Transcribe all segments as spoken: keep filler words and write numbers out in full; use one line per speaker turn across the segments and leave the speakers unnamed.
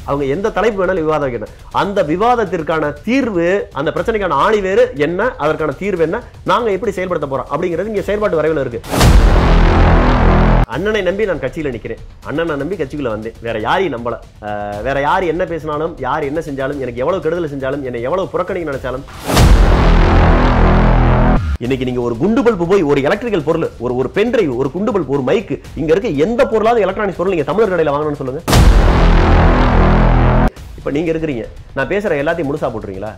அவங்க எந்த தலைப்பு வேணாலும் விவாதம் வைக்கணும். அந்த விவாதத்திற்கான தீர்வு, அந்த பிரச்சனைக்கான ஆணி வேறு என்ன, அதற்கான தீர்வு என்ன, நாங்க எப்படி செயல்படுத்த போறோம் அப்படிங்கிறது இங்க செயல்பாட்டு வரைவில் இருக்கு. அண்ணனை நம்பி நான் கட்சியில நிக்கிறேன், அண்ணனை நம்பி கட்சிக்குள்ள வந்தேன், வேற யாரையும் நம்பல. வேற யார் என்ன பேசினாலும், யார் என்ன செஞ்சாலும், எனக்கு எவ்வளவு கெடுதல் செஞ்சாலும், என்னை எவ்வளவு புறக்கணிக்க நினைச்சாலும், இன்னைக்கு நீங்க ஒரு குண்டு பல்பு போய் ஒரு எலக்ட்ரிக்கல் பொருள், ஒரு ஒரு பென் டிரைவ், ஒரு குண்டு பல்பு, ஒரு மைக்கு, இங்க இருக்க எந்த பொருளாவது எலக்ட்ரானிக்ஸ் பொருள் நீங்க தமிழர் கடையில வாங்கணும்னு சொல்லுங்க. இப்ப நீங்க இருக்கிறீங்க, நான் பேசுற எல்லாத்தையும் முழுசா போட்டுறீங்களா?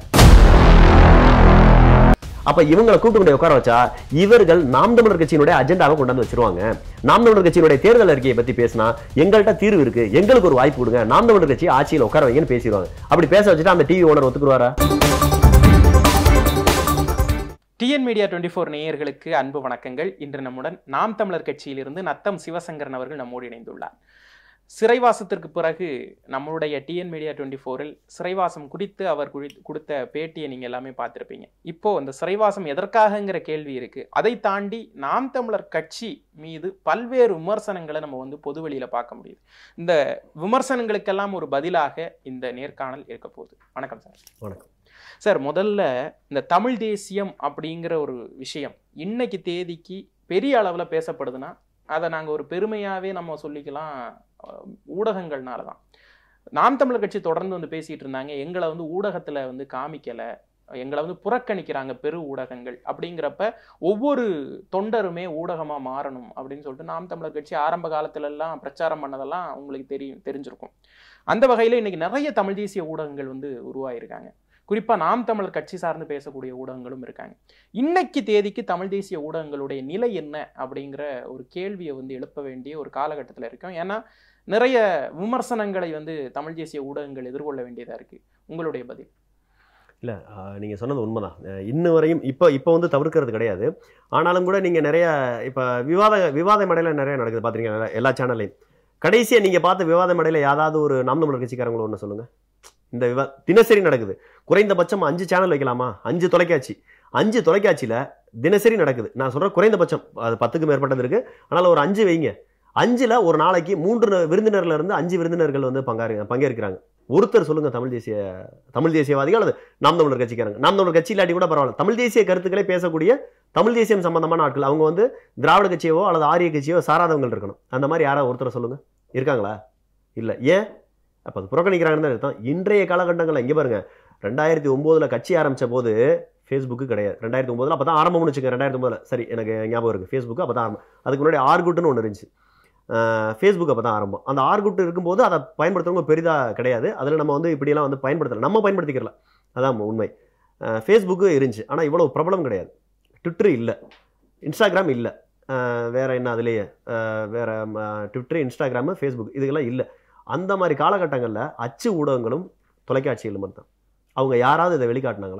அப்ப இவங்களை கூப்பிட்டு உட்கார வச்சா இவர்கள் நாம் தமிழர் கட்சியினுடைய அஜெண்டாவை கொண்டாந்து வச்சிருவாங்க. நாம் தமிழர் கட்சியினுடைய தேர்தல் அறிக்கையை பத்தி பேசினா எங்கள்கிட்ட தீர்வு இருக்கு, எங்களுக்கு ஒரு வாய்ப்பு கொடுங்க, நாம் தமிழர் கட்சி ஆட்சியில் உட்கார வைங்கன்னு பேசிடுவாங்க. அப்படி பேச வச்சுட்டு அந்த டிவி ஓனர் ஒத்துக்குவாரா?
டிஎன் மீடியா டுவெண்ட்டி ஃபோர் நேயர்களுக்கு அன்பு வணக்கங்கள். இன்று நம்முடன் நாம் தமிழர் கட்சியிலிருந்து நத்தம் சிவசங்கரன் அவர்கள் நம்மோடு இணைந்துள்ளார். சிறைவாசத்திற்கு பிறகு நம்மளுடைய டிஎன் மீடியா டுவெண்ட்டி ஃபோரில் சிறைவாசம் குறித்து அவர் கொடுத்த பேட்டியை நீங்கள் எல்லாமே பார்த்துருப்பீங்க. இப்போ அந்த சிறைவாசம் எதற்காகங்கிற கேள்வி இருக்கு. அதை தாண்டி நாம் தமிழர் கட்சி மீது பல்வேறு விமர்சனங்களை நம்ம வந்து பொது வெளியில பார்க்க முடியுது. இந்த விமர்சனங்களுக்கெல்லாம் ஒரு பதிலாக இந்த நேர்காணல் இருக்க போகுது. வணக்கம் சார்.
வணக்கம்
சார். முதல்ல இந்த தமிழ் தேசியம் அப்படிங்கிற ஒரு விஷயம் இன்னைக்கு தேதிக்கு பெரிய அளவில் பேசப்படுதுன்னா அதை நாங்கள் ஒரு பெருமையாகவே நம்ம சொல்லிக்கலாம், ஊடகங்கள்னால தான். நாம் தமிழர் கட்சி தொடர்ந்து வந்து பேசிட்டு இருந்தாங்க, எங்களை வந்து ஊடகத்தில் வந்து காமிக்கலை, எங்களை வந்து புறக்கணிக்கிறாங்க பெரு ஊடகங்கள் அப்படிங்கிறப்ப ஒவ்வொரு தொண்டருமே ஊடகமாக மாறணும் அப்படின்னு சொல்லிட்டு நாம் தமிழர் கட்சி ஆரம்ப காலத்துலலாம் பிரச்சாரம் பண்ணதெல்லாம் உங்களுக்கு தெரியும் தெரிஞ்சிருக்கும். அந்த வகையில் இன்னைக்கு நிறைய தமிழ் தேசிய ஊடகங்கள் வந்து உருவாயிருக்காங்க. குறிப்பாக நாம் தமிழர் கட்சி சார்ந்து பேசக்கூடிய ஊடகங்களும் இருக்காங்க. இன்னைக்கு தேதிக்கு தமிழ் தேசிய ஊடகங்களுடைய நிலை என்ன அப்படிங்கிற ஒரு கேள்வியை வந்து எழுப்ப வேண்டிய ஒரு காலகட்டத்தில் இருக்கோம். ஏன்னா நிறைய விமர்சனங்களை வந்து தமிழ் தேசிய ஊடகங்கள் எதிர்கொள்ள வேண்டியதாக இருக்குது. உங்களுடைய பதில்?
இல்லை, நீங்கள் சொன்னது உண்மைதான். இன்னும் வரையும் இப்போ இப்போ வந்து தவிர்க்கிறது கிடையாது. ஆனாலும் கூட நீங்கள் நிறைய இப்போ விவாத விவாத மேடையில் நிறைய நடக்குது பார்த்துருக்கீங்க எல்லா சேனல்லையும். கடைசியாக நீங்கள் பார்த்த விவாத மேடையில் யாராவது ஒரு நாம் தமிழர் கட்சிக்காரங்களும் ஒன்று சொல்லுங்கள். இந்த விவா தினசரி நடக்குது. குறைந்தபட்சம் அஞ்சு சேனல் வைக்கலாமா? அஞ்சு தொலைக்காட்சி, அஞ்சு தொலைக்காட்சியில் தினசரி நடக்குது. நான் சொல்கிறேன் குறைந்தபட்சம் அது பத்துக்கு மேற்பட்டது இருக்கு. ஆனால் ஒரு அஞ்சு வைங்க. அஞ்சில் ஒரு நாளைக்கு மூன்று விருந்தினர்ல இருந்து அஞ்சு விருந்தினர்கள் வந்து பங்காரு பங்கேற்கிறாங்க. ஒருத்தர் சொல்லுங்க தமிழ் தேசிய தமிழ் தேசியவாதிகள் அல்லது நாம் தமிழர் கட்சிக்காரங்க. நாம் தமிழர் கட்சி இல்லாட்டி கூட பரவாயில்ல, தமிழ் தேசிய கருத்துக்களை பேசக்கூடிய தமிழ் தேசியம் சம்பந்தமான ஆட்கள். அவங்க வந்து திராவிட கட்சியவோ அல்லது ஆரிய கட்சியோ சாராதவங்கள் இருக்கணும். அந்த மாதிரி யாராவது ஒருத்தர் சொல்லுங்க, இருக்காங்களா? இல்லை. ஏன்? அப்போ அது புறக்கணிக்கிறாங்கன்னு தான் அர்த்தம். இன்றைய காலகட்டங்களில் இங்கே பாருங்க, ரெண்டாயிரத்தி ஒம்போதுல கட்சி ஆரம்பித்த போது ஃபேஸ்புக்கு கிடையாது. ரெண்டாயிரத்தி ஒம்போதுல அப்போ தான் ஆரம்பம்னு வச்சுக்கோங்க. ரெண்டாயிரத்தி ஒம்போதுல சரி எனக்கு ஞாபகம் இருக்குது. ஃபேஸ்புக்கு அப்போ தான் ஆரம்பம். அதுக்கு முன்னாடி ஆர்குட்னு ஒன்று இருந்துச்சு. ஃபேஸ்புக் அப்போ தான் ஆரம்பம். அந்த ஆர்குட் இருக்கும்போது அதை பயன்படுத்துறவங்க பெரிதாக கிடையாது. அதில் நம்ம வந்து இப்படியெல்லாம் வந்து பயன்படுத்தலை, நம்ம பயன்படுத்திக்கிறல, அதான் உண்மை. ஃபேஸ்புக்கு இருந்துச்சு, ஆனால் இவ்வளோ பிரபலம் கிடையாது. ட்விட்டர் இல்லை, இன்ஸ்டாகிராம் இல்லை, வேற என்ன அதுலேயே வேற ட்விட்டர், இன்ஸ்டாகிராமு, ஃபேஸ்புக் இதுக்கெல்லாம் இல்லை. அந்த மாதிரி காலகட்டங்களில் அச்சு ஊடகங்களும் தொலைக்காட்சிகளும் மட்டும். அவங்க யாராவது இதை வெளிக்காட்டினாங்களா?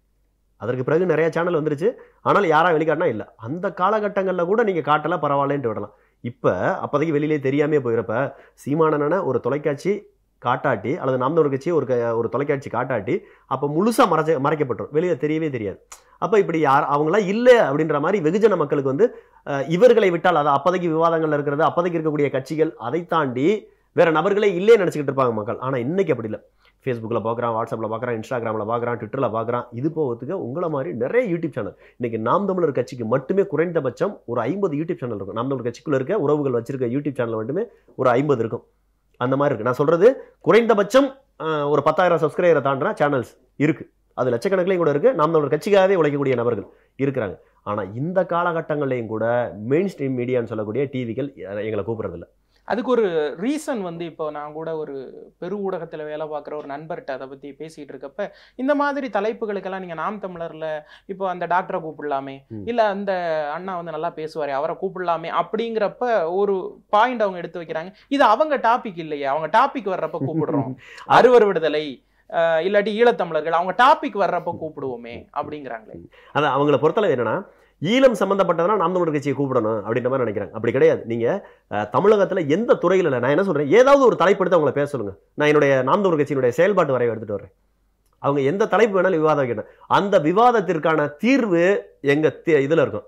அதற்கு பிறகு நிறைய சேனல் வந்துருச்சு, ஆனால் யாராவது வெளிக்காட்டினா இல்லை. அந்த காலகட்டங்களில் கூட நீங்கள் காட்டலாம், பரவாயில்லன்ட்டு விடலாம். இப்போ அப்போதைக்கு வெளியிலே தெரியாமே போயிடப்ப சீமானன ஒரு தொலைக்காட்சி காட்டாட்டி அல்லது நாம் தமிழர் கட்சி ஒரு ஒரு தொலைக்காட்சி காட்டாட்டி அப்போ முழுசாக மறைச்ச மறைக்கப்பட்டுரும், வெளியே தெரியவே தெரியாது. அப்போ இப்படி யார் அவங்களாம் இல்லை அப்படின்ற மாதிரி வெகுஜன மக்களுக்கு வந்து இவர்களை விட்டால், அதை அப்போதைக்கு விவாதங்கள் இருக்கிறது, அப்போதைக்கு இருக்கக்கூடிய கட்சிகள், அதை தாண்டி வேற நபர்களே இல்லையே நினச்சிக்கிட்டு இருப்பாங்க மக்கள். ஆனால் இன்னைக்கு அப்படி இல்லை. ஃபேஸ்புக்கில் பார்க்குறான், வாட்ஸ்அப்பில் பார்க்குறான், இன்ஸ்டாகிராமில் பார்க்குறான், ட்விட்டரில் பார்க்குறான். இது போகிறதுக்கு உங்களை மாதிரி நிறைய யூடியூப் சேனல். இன்னைக்கு நாம் தமிழர் கட்சிக்கு மட்டுமே குறைந்தபட்சம் ஒரு ஐம்பது யூடியூப் சேனல் இருக்கும். நாம் தமிழர் கட்சிக்குள்ள இருக்க உறவுகள் வச்சிருக்க யூடியூப் சேனல் மட்டுமே ஒரு ஐம்பது இருக்கும். அந்த மாதிரி இருக்கு. நான் சொல்றது குறைந்தபட்சம் ஒரு பத்தாயிரம் சப்ஸ்கிரைபரை தாண்டின சேனல்ஸ் இருக்கு. அது லட்சக்கணக்கிலையும் கூட இருக்கு. நாம் தமிழர் கட்சிக்காகவே உழைக்கக்கூடிய நபர்கள் இருக்கிறாங்க. ஆனால் இந்த காலகட்டங்களையும் கூட மெயின் ஸ்ட்ரீம் மீடியான்னு சொல்லக்கூடிய டிவிகள் எங்களை கூப்பிடுறதில்லை.
அதுக்கு ஒரு ரீசன் வந்து, இப்போ நான் கூட ஒரு பெரு ஊடகத்தில் வேலை பார்க்குற ஒரு நண்பர்கிட்ட அதை பற்றி பேசிகிட்டு இருக்கப்ப, இந்த மாதிரி தலைப்புகளுக்கெல்லாம் நீங்கள் நாம் தமிழரில் இப்போ அந்த டாக்டரை கூப்பிடலாமே, இல்லை அந்த அண்ணா வந்து நல்லா பேசுவார் அவரை கூப்பிடலாமே அப்படிங்கிறப்ப ஒரு பாயிண்ட் அவங்க எடுத்து வைக்கிறாங்க. இது அவங்க டாபிக் இல்லையே, அவங்க டாபிக் வர்றப்ப கூப்பிடுறோம். அறுவர் விடுதலை இல்லாட்டி ஈழத்தமிழர்கள் அவங்க டாபிக் வர்றப்ப கூப்பிடுவோமே அப்படிங்கிறாங்களே.
அதான் அவங்கள பொறுத்தளவு என்னன்னா, ஈழம் சம்பந்தப்பட்டதுனா நாம் தமிழர் கட்சியை கூப்பிடணும் அப்படின்ற மாதிரி நினைக்கிறாங்க. அப்படி கிடையாது. நீங்க தமிழகத்துல எந்த துறையில் இல்லை, நான் என்ன சொல்றேன், ஏதாவது ஒரு தலைப்பு எடுத்து அவங்களை பேச சொல்லுங்க. நான் என்னுடைய நாம் தமிழர் கட்சியினுடைய செயல்பாட்டு வரைவை எடுத்துட்டு வரேன். அவங்க எந்த தலைப்பு வேணாலும் விவாதம் வைக்கணும். அந்த விவாதத்திற்கான தீர்வு எங்க இதுல இருக்கும்,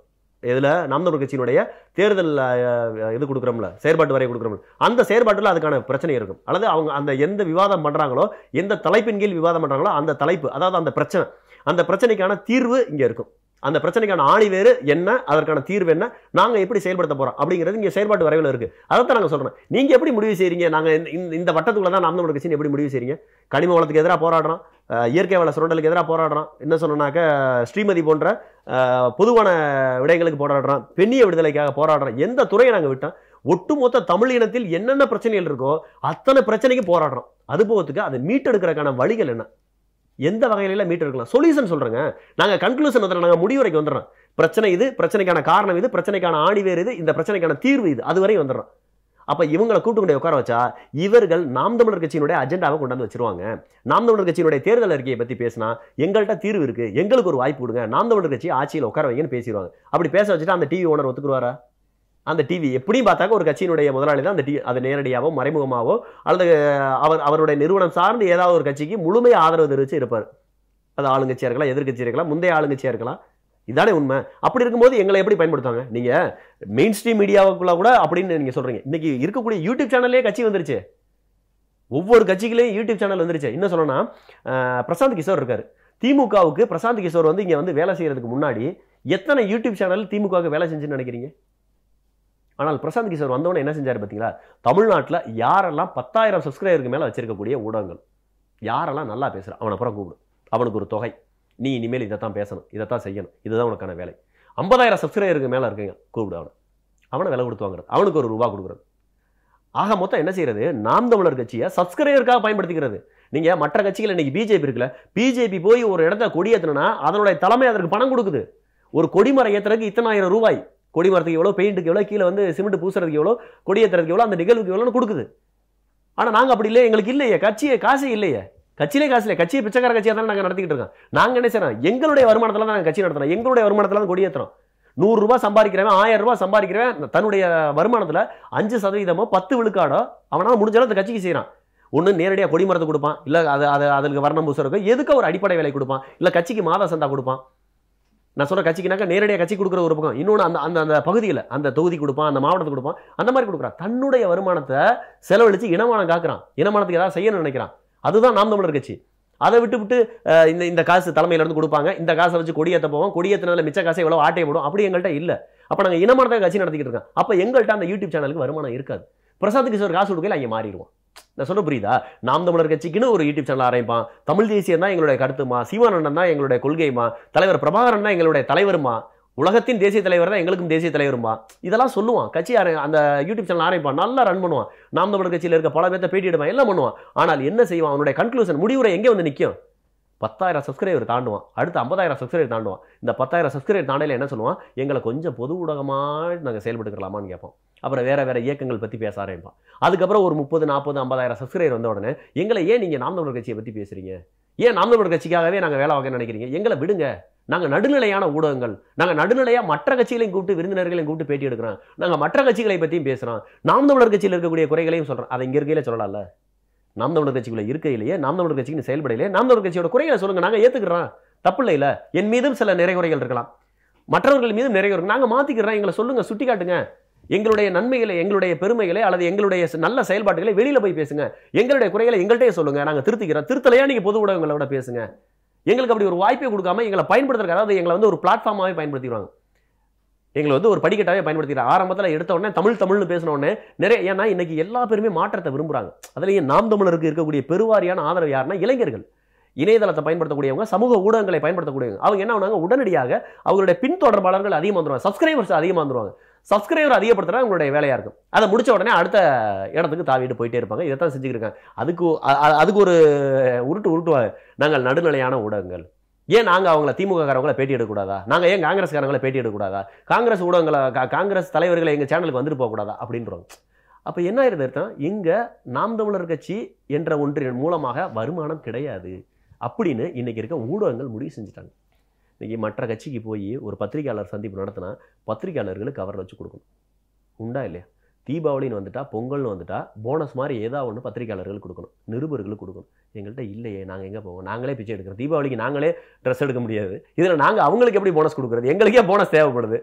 இதில் நாம் தமிழர் கட்சியினுடைய தேர்தல் இது கொடுக்குறோம்ல, செயற்பாட்டு வரை கொடுக்குறோம்ல, அந்த செயற்பாட்டில் அதுக்கான பிரச்சனை இருக்கும். அல்லது அவங்க அந்த எந்த விவாதம் பண்ணுறாங்களோ, எந்த தலைப்பின் கீழ் விவாதம் பண்ணுறாங்களோ அந்த தலைப்பு, அதாவது அந்த பிரச்சனை, அந்த பிரச்சனைக்கான தீர்வு இங்கே இருக்கும். அந்த பிரச்சனைக்கான ஆணி வேறு என்ன, அதற்கான தீர்வு என்ன, நாங்கள் எப்படி செயல்படுத்த போகிறோம் அப்படிங்கிறது இங்கே செயல்பாட்டு வரைவில் இருக்குது. அதைத்தான் நாங்கள் சொல்கிறோம். நீங்கள் எப்படி முடிவு செய்கிறீங்க? நாங்கள் இந்த வட்டத்துக்குள்ள தான் நாம் தமிழர் கட்சின்னு எப்படி முடிவு செய்கிறீங்க? கனிம வளத்துக்கு எதிராக போராடுறோம், இயற்கை வள சுரண்டலுக்கு எதிராக போராடுறோம், என்ன சொன்னாக்க ஸ்ரீமதி போன்ற பொதுவான விடயங்களுக்கு போராடுறோம், பெண்ணிய விடுதலைக்காக போராடுறோம். எந்த துறையை நாங்கள் விட்டோம்? ஒட்டுமொத்த தமிழ் இனத்தில் என்னென்ன பிரச்சனைகள் இருக்கோ அத்தனை பிரச்சனைக்கு போராடுறோம். அது போகிறதுக்கு அதை மீட்டெடுக்கிறதுக்கான வழிகள் என்ன, எந்த வகையில மீட் எடுக்கலாம், சொல்யூஷன் சொல்றேங்க. நாங்க கன்க்ளூஷன் வந்துடுறோம், நாங்க முடிவுரைக்கு வந்துடுறோம். பிரச்சனை இது, பிரச்சனைக்கான காரணம் இது, பிரச்சனைக்கான ஆணிவேர் இது, இந்த பிரச்சனைக்கான தீர்வு இது, அது வரை வந்துடுறோம். அப்ப இவங்களை கூட்டு கொண்டு உட்கார வச்சா இவர்கள் நாம் தமிழர் கட்சியினுடைய அஜெண்டாவை கொண்டாந்து வச்சிருவாங்க. நாம் தமிழர் கட்சியினுடைய தேர்தல் அறிக்கையை பத்தி பேசினா எங்கள்கிட்ட தீர்வு இருக்கு, எங்களுக்கு ஒரு வாய்ப்பு கொடுங்க, நாம் தமிழர் கட்சி ஆட்சியில் உட்கார வைங்கன்னு பேசிடுவாங்க. அப்படி பேச வச்சுட்டு அந்த டிவி ஓனர் ஒத்துக்குவாரா? அந்த டிவி எப்படியும் பார்த்தாக்க ஒரு கட்சியினுடைய முதலாளி தான் அந்த டி அதை நேரடியாவோ மறைமுகமாவோ அல்லது அவர் அவருடைய நிறுவனம் சார்ந்து ஏதாவது ஒரு கட்சிக்கு முழுமையாக ஆதரவு தெரிவித்து இருப்பார். அது ஆளுங்கட்சியாக இருக்கலாம், எதிர்கட்சியாக இருக்கலாம், முந்தைய ஆளுங்கட்சியாக இருக்கலாம். இதானே உண்மை. அப்படி இருக்கும்போது எங்களை எப்படி பயன்படுத்துவாங்க? நீங்கள் மெயின் ஸ்ட்ரீம் மீடியாவுக்குள்ள கூட அப்படின்னு நீங்கள் சொல்கிறீங்க. இன்னைக்கு இருக்கக்கூடிய யூடியூப் சேனல்லே கட்சி வந்துருச்சு, ஒவ்வொரு கட்சிகளையும் யூடியூப் சேனல் வந்துருச்சு. என்ன சொல்லணும்னா, பிரசாந்த் கிஷோர் இருக்கார், திமுகவுக்கு பிரசாந்த் கிஷோர் வந்து இங்கே வந்து வேலை செய்யறதுக்கு முன்னாடி எத்தனை யூடியூப் சேனல் திமுகவுக்கு வேலை செஞ்சுன்னு நினைக்கிறீங்க? ஆனால் பிரசாந்த் கிஷோர் வந்தவொடனே என்ன செஞ்சார் பார்த்தீங்களா? தமிழ்நாட்டில் யாரெல்லாம் பத்தாயிரம் சப்ஸ்கிரைபருக்கு மேலே வச்சிருக்கக்கூடிய ஊடகங்கள், யாரெல்லாம் நல்லா பேசுகிறான் அவனை அப்புறம் கூப்பிடு, அவனுக்கு ஒரு தொகை, நீ இனிமேல் இதைத்தான் பேசணும், இதைத்தான் செய்யணும், இதுதான் உனக்கான வேலை. ஐம்பதாயிரம் சப்ஸ்கிரைபருக்கு மேலே இருக்குங்க, கூப்பிடு அவனை, அவனை விலை கொடுத்து வாங்குறது, அவனுக்கு ஒரு ரூபா கொடுக்குறது. ஆக மொத்தம் என்ன செய்யறது? நாம் தமிழர் கட்சியை சப்ஸ்கிரைபருக்காக பயன்படுத்திக்கிறது. நீங்கள் மற்ற கட்சிகள் இன்னைக்கு பிஜேபி இருக்குல்ல, பிஜேபி போய் ஒரு இடத்த கொடியேற்றணும்னா அதனுடைய தலைமை அதற்கு பணம் கொடுக்குது. ஒரு கொடிமரம் ஏற்றுறதுக்கு இத்தனாயிரம் ரூபாய், கொடிமரத்துக்கு எவ்வளோ, பெயிண்ட்டுக்கு எவ்வளோ, கீழே வந்து சிமெண்ட் பூசுறதுக்கு எவ்வளோ, கொடியேற்றுறதுக்கு எவ்வளோ, அந்த நிகழ்வுக்கு எவ்வளோன்னு கொடுக்குது. ஆனால் நாங்கள் அப்படி இல்லை, எங்களுக்கு இல்லையே, கட்சியை காசே இல்லையே, கட்சியிலே காசு இல்லை, கட்சியை பிச்சைக்கார கட்சியாக தான் நாங்கள் நடத்திக்கிட்டு இருக்கோம். நாங்கள் என்ன செய்யறோம்? எங்களுடைய வருமானத்தில் தான் நாங்கள் கட்சி நடத்துறோம், எங்களுடைய வருமானத்தில் தான் கொடியேற்றுறோம். நூறு ரூபாய் சம்பாதிக்கிறவன், ஆயிரம் ரூபாய் சம்பாதிக்கிறவன் தன்னுடைய வருமானத்தில் அஞ்சு சதவீதமோ பத்து விழுக்காடோ அவனால் முடிஞ்சாலும் அந்த கட்சிக்கு செய்யறான். ஒன்று நேரடியாக கொடிமரத்தை கொடுப்பான், இல்லை அதை அதை அதுக்கு வர்ணம் பூசுறதுக்கு எதுக்கு ஒரு அடிப்படை வேலை கொடுப்பான், இல்லை கட்சிக்கு மாத சந்தா கொடுப்பான். நான் சொல்ற கட்சிக்குனாக்கா நேரடியாக கட்சி கொடுக்குற ஒரு பக்கம், இன்னொன்று அந்த அந்த அந்த பகுதியில் அந்த தொகுதி கொடுப்பான், அந்த மாவட்டத்துக்கு கொடுப்பான், அந்த மாதிரி கொடுக்குறான். தன்னுடைய வருமானத்தை செலவழித்து இனமானம் காக்குறான், இனமானத்துக்கு ஏதாவது செய்யணும்னு நினைக்கிறான். அதுதான் நாம் தமிழர் கட்சி. அதை விட்டு விட்டு இந்த இந்த காசு தலைமையிலேருந்து கொடுப்பாங்க, இந்த காசை வச்சு கொடியேற்ற போவோம், கொடியேற்றினால மிச்ச காசை எவ்வளோ ஆட்டையை போடும், அப்படி எங்கள்கிட்ட இல்லை. அப்போ நாங்கள் இனமானத்தை கட்சி நடத்திக்கிட்டு இருக்கோம். அப்போ எங்கள்கிட்ட அந்த யூடியூப் சேனலுக்கு வருமானம் இருக்காது. பிரசாந்த் கிஷோர் காசு கொடுக்கல, அங்கே மாறிடுவோம். நான் சொல்ல புரியுதா? நாம் தமிழர் கட்சிக்குன்னு ஒரு யூடியூப் சேனல் ஆரம்பிப்பான், தமிழ் தேசியம் தான் எங்களுடைய கருத்துமா, சீமானந்தன் தான் எங்களுடைய கொள்கைமா, தலைவர் பிரபாகரன் தான் எங்களுடைய தலைவருமா, உலகத்தின் தேசிய தலைவர் தான் எங்களுக்கும் தேசிய தலைவருமா, இதெல்லாம் சொல்லுவான். கட்சி அந்த யூடியூப் சேனல் ஆரம்பிப்பான், நல்லா ரன் பண்ணுவான், நாம் தமிழர் கட்சியில் இருக்க பல பேர்த்த பேட்டி எடுப்பான், எல்லாம் பண்ணுவான். ஆனால் என்ன செய்வான்? அவனுடைய கன்க்ளூஷன், முடிவுரை எங்கே வந்து நிற்கும்? பத்தாயிரம் சப்ஸ்கிரைபர் தாண்டுவான், அடுத்து ஐம்பதாயிரம் சப்ஸ்கிரைபர் தாண்டுவான். இந்த பத்தாயிரம் சப்ஸ்கிரைபர் தாண்டையில் என்ன சொல்லுவான்? எங்களை கொஞ்சம் பொது ஊடகமாக நாங்கள் செயல்பட்டுக்கலாமான்னு கேட்போம். அப்புறம் வேற வேற இயக்கங்கள் பற்றி பேச ஆரம்பிப்பான். அதுக்கப்புறம் ஒரு முப்பது நாற்பது ஐம்பதாயிரம் சப்ஸ்கிரைபர் வந்த உடனே எங்களை ஏன் நீங்கள் நாம் தமிழர் கட்சியை பற்றி பேசுறீங்க, ஏன் நாம் தமிழர் கட்சிக்காகவே நாங்கள் வேலை வாங்க நினைக்கிறீங்க, எங்களை விடுங்க, நாங்கள் நடுநிலையான ஊடகங்கள், நாங்கள் நடுநிலையாக மற்ற கட்சிகளையும் கூப்பிட்டு விருந்தினர்களையும் கூப்பிட்டு பேட்டி எடுக்கிறோம், நாங்கள் மற்ற கட்சிகளை பற்றியும் பேசுகிறோம், நாம் தமிழர் கட்சியில் இருக்கக்கூடிய குறைகளையும் சொல்கிறோம். அதை இங்கே இருக்கையில சொல்லலாம்ல, நாம் தமிழர் கட்சிக்குள்ள இருக்கையிலேயே நாம் தமிழர் கட்சிக்கு செயல்படையிலே நாம் தமிழர் கட்சியோட குறைகளை சொல்லுங்க, நாங்கள் ஏற்றுக்கிறோம், தப்பு இல்லை. என் மீதும் சில நிறைகுறைகள் இருக்கலாம், மற்றவர்கள் மீதும் நிறைகுறை, நாங்கள் மாற்றிக்கிறோம், எங்களை சொல்லுங்க, சுட்டி காட்டுங்க, எங்களுடைய நன்மைகளை, எங்களுடைய பெருமைகளை அல்லது எங்களுடைய நல்ல செயல்பாடுகளை வெளியில போய் பேசுங்க, எங்களுடைய குறைகளை எங்கள்கிட்டயே சொல்லுங்க, நாங்கள் திருத்திக்கிறோம். திருத்தலையா நீங்க பொது ஊடகங்களோட பேசுங்க. எங்களுக்கு அப்படி ஒரு வாய்ப்பை கொடுக்காம எங்களை பயன்படுத்துறதுக்கு, அதாவது எங்களை வந்து ஒரு பிளாட்ஃபார்மாவே பயன்படுத்திடுவாங்க, எங்களை வந்து ஒரு படிக்கட்டாவே பயன்படுத்திக்கிறாங்க. ஆரம்பத்தில் எடுத்த உடனே தமிழ் தமிழ்னு பேசின உடனே நிறைய, ஏன்னா இன்னைக்கு எல்லா பேருமே மாற்றத்தை விரும்புறாங்க. அதுலேயும் நாம் தமிழருக்கு இருக்கக்கூடிய பெருவாரியான ஆதரவு யாருன்னா இளைஞர்கள், இணையதளத்தை பயன்படுத்தக்கூடியவங்க, சமூக ஊடகங்களை பயன்படுத்தக்கூடியவங்க. அவங்க என்ன பண்ணுவாங்க? உடனடியாக அவங்களுடைய பின்தொடர்பாளர்கள் அதிகமாக வந்துருவாங்க, சப்ஸ்கிரைபர்ஸ் அதிகமாக வந்துருவாங்க. சப்ஸ்கிரைபர் அதிகப்படுத்துறா அவங்களுடைய வேலையா இருக்கும். அதை முடிச்ச உடனே அடுத்த இடத்துக்கு தாவிட்டு போயிட்டே இருப்பாங்க. இதைத்தான் செஞ்சுக்கிருக்காங்க. அதுக்கு அதுக்கு ஒரு உருட்டு உருட்டுவாங்க, நாங்கள் நடுநிலையான ஊடகங்கள், ஏன் நாங்கள் அவங்கள திமுக காரவங்களை பேட்டி எடுக்கக்கூடாதா, நாங்கள் ஏன் காங்கிரஸ்காரங்களை பேட்டி எடுக்கக்கூடாதா, காங்கிரஸ் ஊடகங்களை காங்கிரஸ் தலைவர்களை எங்கள் சேனலுக்கு வந்துட்டு போகக்கூடாதா அப்படின்றவங்க. அப்போ என்ன ஆயிருது அர்த்தம்? இங்கே நாம் தமிழர் கட்சி என்ற ஒன்றின் மூலமாக வருமானம் கிடையாது அப்படின்னு இன்னைக்கு இருக்க ஊடகங்கள் முடிவு செஞ்சுட்டாங்க. இன்னைக்கு மற்ற கட்சிக்கு போய் ஒரு பத்திரிகையாளர் சந்திப்பு நடத்தினா பத்திரிகையாளர்களுக்கு கவர் வச்சு கொடுக்கணும், உண்டா இல்லையா? தீபாவளின்னு வந்துட்டா, பொங்கல்னு வந்துட்டா போனஸ் மாதிரி ஏதாவது ஒன்று பத்திரிகையாளர்கள் கொடுக்கணும், நிருபர்களுக்கு கொடுக்கணும். எங்கள்கிட்ட இல்லையே, நாங்கள் எங்கே போவோம்? நாங்களே பிச்சை எடுக்கிறோம், தீபாவளிக்கு நாங்களே ட்ரெஸ் எடுக்க முடியாது, இதில் நாங்கள் அவங்களுக்கு எப்படி போனஸ் கொடுக்குறது? எங்களுக்கே போனஸ் தேவைப்படுது.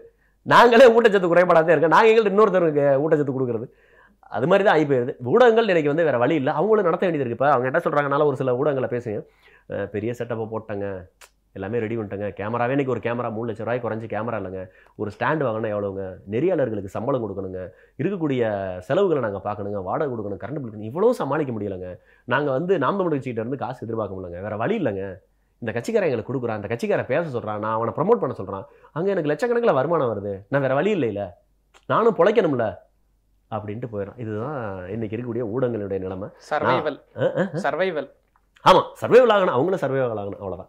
நாங்களே ஊட்டச்சத்து குறைபாடாதான் இருக்கோம், நாங்கள் எங்கள்கிட்ட இன்னொருத்தருக்கு ஊட்டச்சத்து கொடுக்குறது. அது மாதிரி தான் ஆகி போயிருது. ஊடகங்கள் எனக்கு வந்து வேற வழி இல்லை, அவங்களும் நடத்த வேண்டியது இருக்கு. இப்போ அவங்க என்ன சொல்றாங்கனால ஒரு சில ஊடகங்களை பேசுங்க, பெரிய செட்டப்பை போட்டாங்க, எல்லாமே ரெடி பண்ணிட்டாங்க, கேமராவே இன்னைக்கு ஒரு கேமரா மூணு லட்சம் ரூபாய் குறைஞ்சி கேமரா இல்லைங்க, ஒரு ஸ்டாண்டு வாங்கினா எவ்வளோங்க, நெறியாளர்களுக்கு சம்பளம் கொடுக்கணுங்க, இருக்கக்கூடிய செலவுகளை நாங்கள் பார்க்கணுங்க, வாடகை கொடுக்கணும், கரண்ட் பில், இவ்வளோ சமாளிக்க முடியலைங்க. நாங்கள் வந்து நாம் தமிழ் கட்சிகிட்ட இருந்து காசு எதிர்பார்க்க முடியலங்க, வேற வழி இல்லைங்க. இந்த கட்சிக்காரன் எங்களுக்கு கொடுக்குறான், அந்த கட்சிக்காரன் பேச சொல்கிறான், நான் அவனை ப்ரமோட் பண்ண சொல்கிறான், அங்கே எனக்கு லட்சக்கணக்கில் வருமானம் வருது, நான் வேற வழி இல்லைல்ல, நானும் பொழைக்கணும்ல அப்படின்ட்டு போயிடும். இதுதான் இன்னைக்கு இருக்கக்கூடிய ஊடகங்களுடைய நிலைமை.
சர்வைவல் சர்வைவல்
ஆமாம், சர்வைவல் ஆகணும், அவங்களும் சர்வைவல் ஆகணும், அவ்வளோதான்.